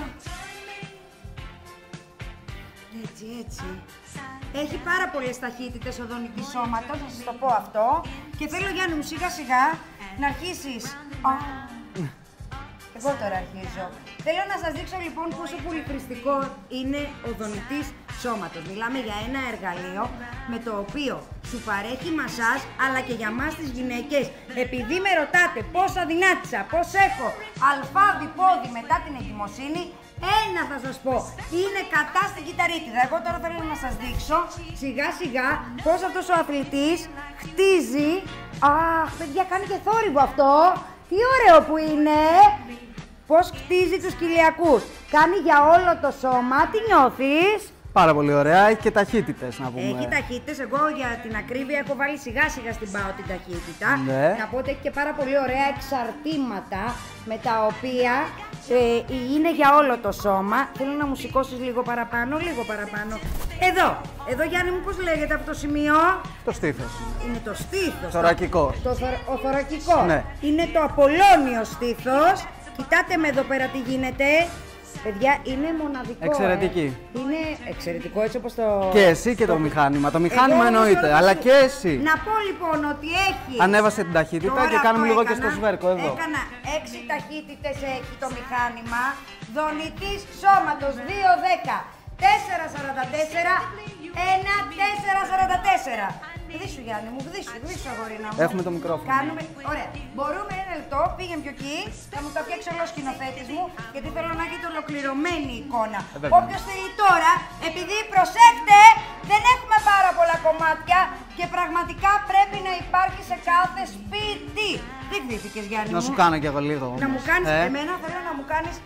Έτσι, έτσι. Έχει πάρα πολλές ταχύτητες ο δονητής σώματος, θα σας το πω αυτό. Και θέλω Γιάννη μου σιγά σιγά να αρχίσεις... Α! Εγώ τώρα αρχίζω. Θέλω να σας δείξω λοιπόν πόσο πολύ χρηστικό είναι ο δονητής σώματος. Μιλάμε για ένα εργαλείο με το οποίο σου παρέχει μασάζ, αλλά και για μας τις γυναίκες. Επειδή με ρωτάτε πώς αδυνάτησα, πώς έχω αλφάβη πόδι μετά την εγκυμοσύνη, ένα θα σας πω, είναι κατά στην κυταρίτιδα. Εγώ τώρα θέλω να σας δείξω σιγά σιγά πώς αυτός ο αθλητής χτίζει. Αχ, παιδιά, κάνει και θόρυβο αυτό. Τι ωραίο που είναι! Πώς χτίζει τους κοιλιακούς. Κάνει για όλο το σώμα. Τι νιώθεις? Πάρα πολύ ωραία. Έχει και ταχύτητες να πούμε. Έχει ταχύτητες. Εγώ για την ακρίβεια έχω βάλει σιγά σιγά στην ΠΑΟ την ταχύτητα. Ναι. Να πω ότι έχει και πάρα πολύ ωραία εξαρτήματα με τα οποία ε, είναι για όλο το σώμα. Θέλω να μου σηκώσεις λίγο παραπάνω, λίγο παραπάνω. Εδώ. Εδώ Γιάννη μου πώς λέγεται αυτό το σημείο? Το στήθος. Είναι το στήθος. Θωρακικός. Το, το, ο θωρακικός. Ναι. Είναι το απολώνιο στήθος. Κοιτάτε με εδώ πέρα τι γίνεται. Παιδιά, είναι μοναδικό. Εξαιρετική. Ε. Είναι εξαιρετικό έτσι όπως το. Και εσύ και το μηχάνημα. Το μηχάνημα εννοείται, αλλά και εσύ. Να πω λοιπόν ότι έχει. Ανέβασε την ταχύτητα και κάνουμε λίγο και στο σβέρκο εδώ. Έκανα έξι ταχύτητες έχει το μηχάνημα. Δονητής σώματος δύο δέκα τέσσερα σαράντα τέσσερα ένα τέσσερα σαράντα τέσσερα. Γδίσου Γιάννη μου, γδίσου, γδίσου αγορίνα μου. Έχουμε το μικρόφωνο. Κάνουμε, ωραία. Μπορούμε ένα λεπτό, πήγαινε πιο εκεί, θα μου τα φτιάξει όλο ο σκηνοθέτης μου, γιατί θέλω να έχετε ολοκληρωμένη εικόνα. Ε, Όποιος θέλει τώρα, επειδή προσέχτε, δεν έχουμε πάρα πολλά κομμάτια και πραγματικά πρέπει να υπάρχει σε κάθε σπίτι. Τι γδύθηκες Γιάννη μου? Να σου κάνω κι εγώ λίγο. Να μου κάνεις, ε? εμένα θέλω να μου κάνεις.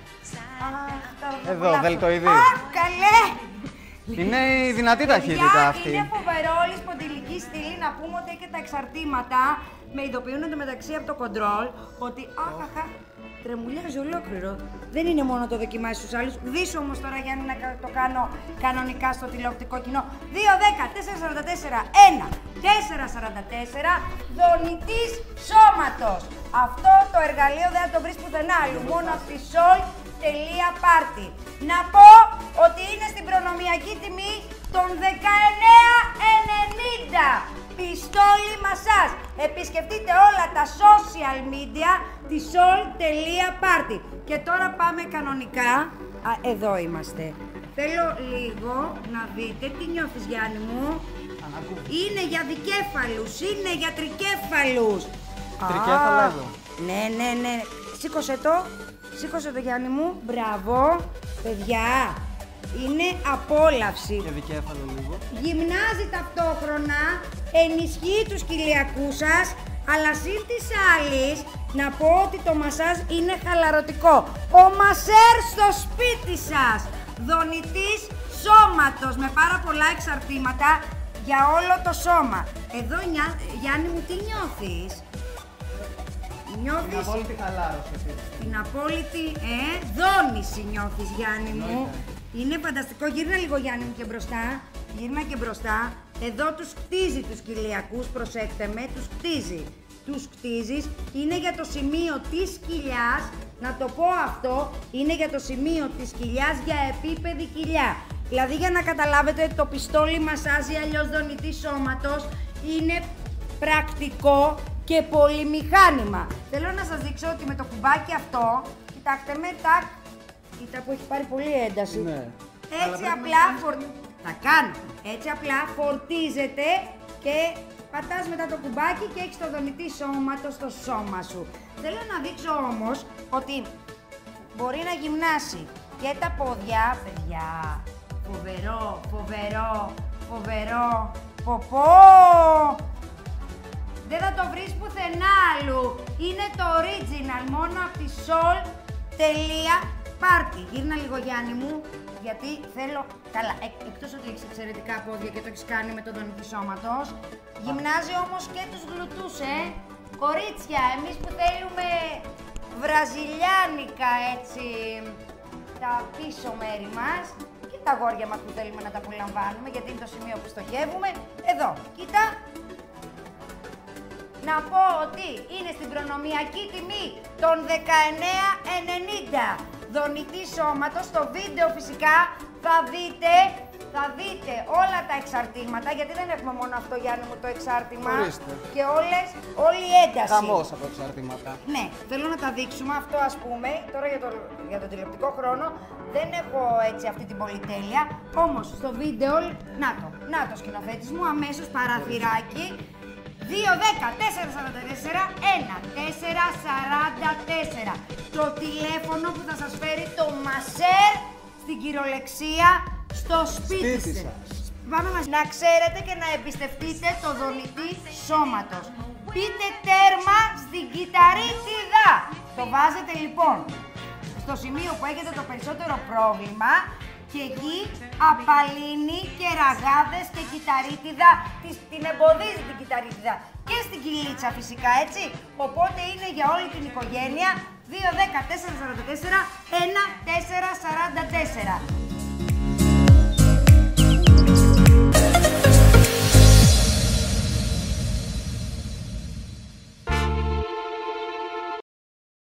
Εδώ, δελτοειδή. Α, καλέ! Είναι η δυνατή ταχύτητα αυτή. Είναι φοβερό όλη σποντιλική στήλη. Να πούμε ότι έχει και τα εξαρτήματα. Με ειδοποιούν εντωμεταξύ από το control ότι αχαχα, τρεμουλιάζει ολόκληρο. Δεν είναι μόνο το δοκιμάσει στους άλλους. Δεις όμως τώρα Γιάννη να το κάνω κανονικά στο τηλεοπτικό κοινό. δύο δέκα τέσσερα σαράντα τέσσερα ένα τέσσερα σαράντα τέσσερα δονητής σώματος. Αυτό το εργαλείο δεν θα το βρεις πουθενά άλλου. Μόνο από τη sol.party. Να πω ότι είναι στην προνομιακή τιμή των δεκαεννέα ενενήντα. Πιστόλι μασάζ. Επισκεφτείτε όλα τα social media της sol.party. Και τώρα πάμε κανονικά. Α, εδώ είμαστε. Θέλω λίγο να δείτε τι νιώθεις Γιάννη μου. Είναι για δικέφαλους, είναι για τρικέφαλους. Τρικέφαλα εδώ. Ναι, ναι, ναι. Σήκωσε το. Σήκωσε το Γιάννη μου. Μπράβο. Παιδιά, είναι απόλαυση. Και δικέφαλο λίγο. Γυμνάζει ταυτόχρονα, ενισχύει τους κοιλιακούς σας, αλλά συν της άλλης, να πω ότι το μασάζ είναι χαλαρωτικό. Ο μασέρ στο σπίτι σας. Δονητής σώματος με πάρα πολλά εξαρτήματα για όλο το σώμα. Εδώ, Γιάννη μου, τι νιώθεις? Νιώθεις... Την απόλυτη χαλάρωση. Την απόλυτη, ε, δόνηση νιώθεις Γιάννη μου. Είναι φανταστικό. Γύρνα λίγο Γιάννη μου και μπροστά. Γύρνα και μπροστά. Εδώ τους κτίζει τους κοιλιακούς, προσέξτε με, τους κτίζει. Τους κτίζεις. Είναι για το σημείο της κοιλιάς, να το πω αυτό, είναι για το σημείο της κοιλιάς για επίπεδη κοιλιά. Δηλαδή για να καταλάβετε το πιστόλι μασάζ ή αλλιώς δονητή σώματος είναι πρακτικό και πολυμηχάνημα. Θέλω να σας δείξω ότι με το κουμπάκι αυτό, κοιτάξτε με, τάκ, κοίτα που έχει πάρει πολύ ένταση. Ναι. Έτσι απλά φορτίζεται. Θα κάνω. Έτσι απλά φορτίζεται και πατάς μετά το κουμπάκι και έχεις το δονητή σώματος στο σώμα σου. Θέλω να δείξω όμως ότι μπορεί να γυμνάσει και τα πόδια, παιδιά. Φοβερό, φοβερό, φοβερό. Ποπό! Δεν θα το βρεις πουθενά άλλου. Είναι το original, μόνο από τη sol.party. Γύρνα λίγο Γιάννη μου, γιατί θέλω... Καλά, εκ, εκτός ότι έχεις εξαιρετικά πόδια και το έχεις κάνει με το δονητή σώματος, γυμνάζει όμως και τους γλουτούς, ε. Κορίτσια, εμείς που θέλουμε βραζιλιάνικα, έτσι, τα πίσω μέρη μας, και τα αγόρια μας που θέλουμε να τα απολαμβάνουμε, γιατί είναι το σημείο που στοχεύουμε. Εδώ, κοίτα. Να πω ότι είναι στην προνομιακή τιμή των δεκαεννέα ενενήντα. Δονητή σώματος, στο βίντεο φυσικά θα δείτε, θα δείτε όλα τα εξαρτήματα, γιατί δεν έχουμε μόνο αυτό Γιάννη μου το εξάρτημα. Ορίστε. Και όλες, όλη η ένταση. Χαμός από εξαρτήματα. Ναι, θέλω να τα δείξουμε αυτό ας πούμε, τώρα για το, για το τηλεοπτικό χρόνο δεν έχω έτσι αυτή την πολυτέλεια, όμως στο βίντεο, να το, να το σκηνοθέτης μου, αμέσως παραθυράκι, δύο δέκα τέσσερα σαράντα τέσσερα ένα τέσσερα σαράντα τέσσερα. Το τηλέφωνο που θα σας φέρει το μασέρ στην κυριολεξία στο σπίτι, σπίτι σας. Πάμε μας να ξέρετε και να εμπιστευτείτε το δονητή σώματος. Πείτε τέρμα στην κυταρίτιδα. Το βάζετε λοιπόν στο σημείο που έχετε το περισσότερο πρόβλημα και εκεί απαλύνει και ραγάδες και κυταρίτιδα, την εμποδίζει την κυταρίτιδα και στην κοιλίτσα φυσικά, έτσι. Οπότε είναι για όλη την οικογένεια. Δύο δέκα τέσσερα σαράντα τέσσερα ένα τέσσερα σαράντα τέσσερα.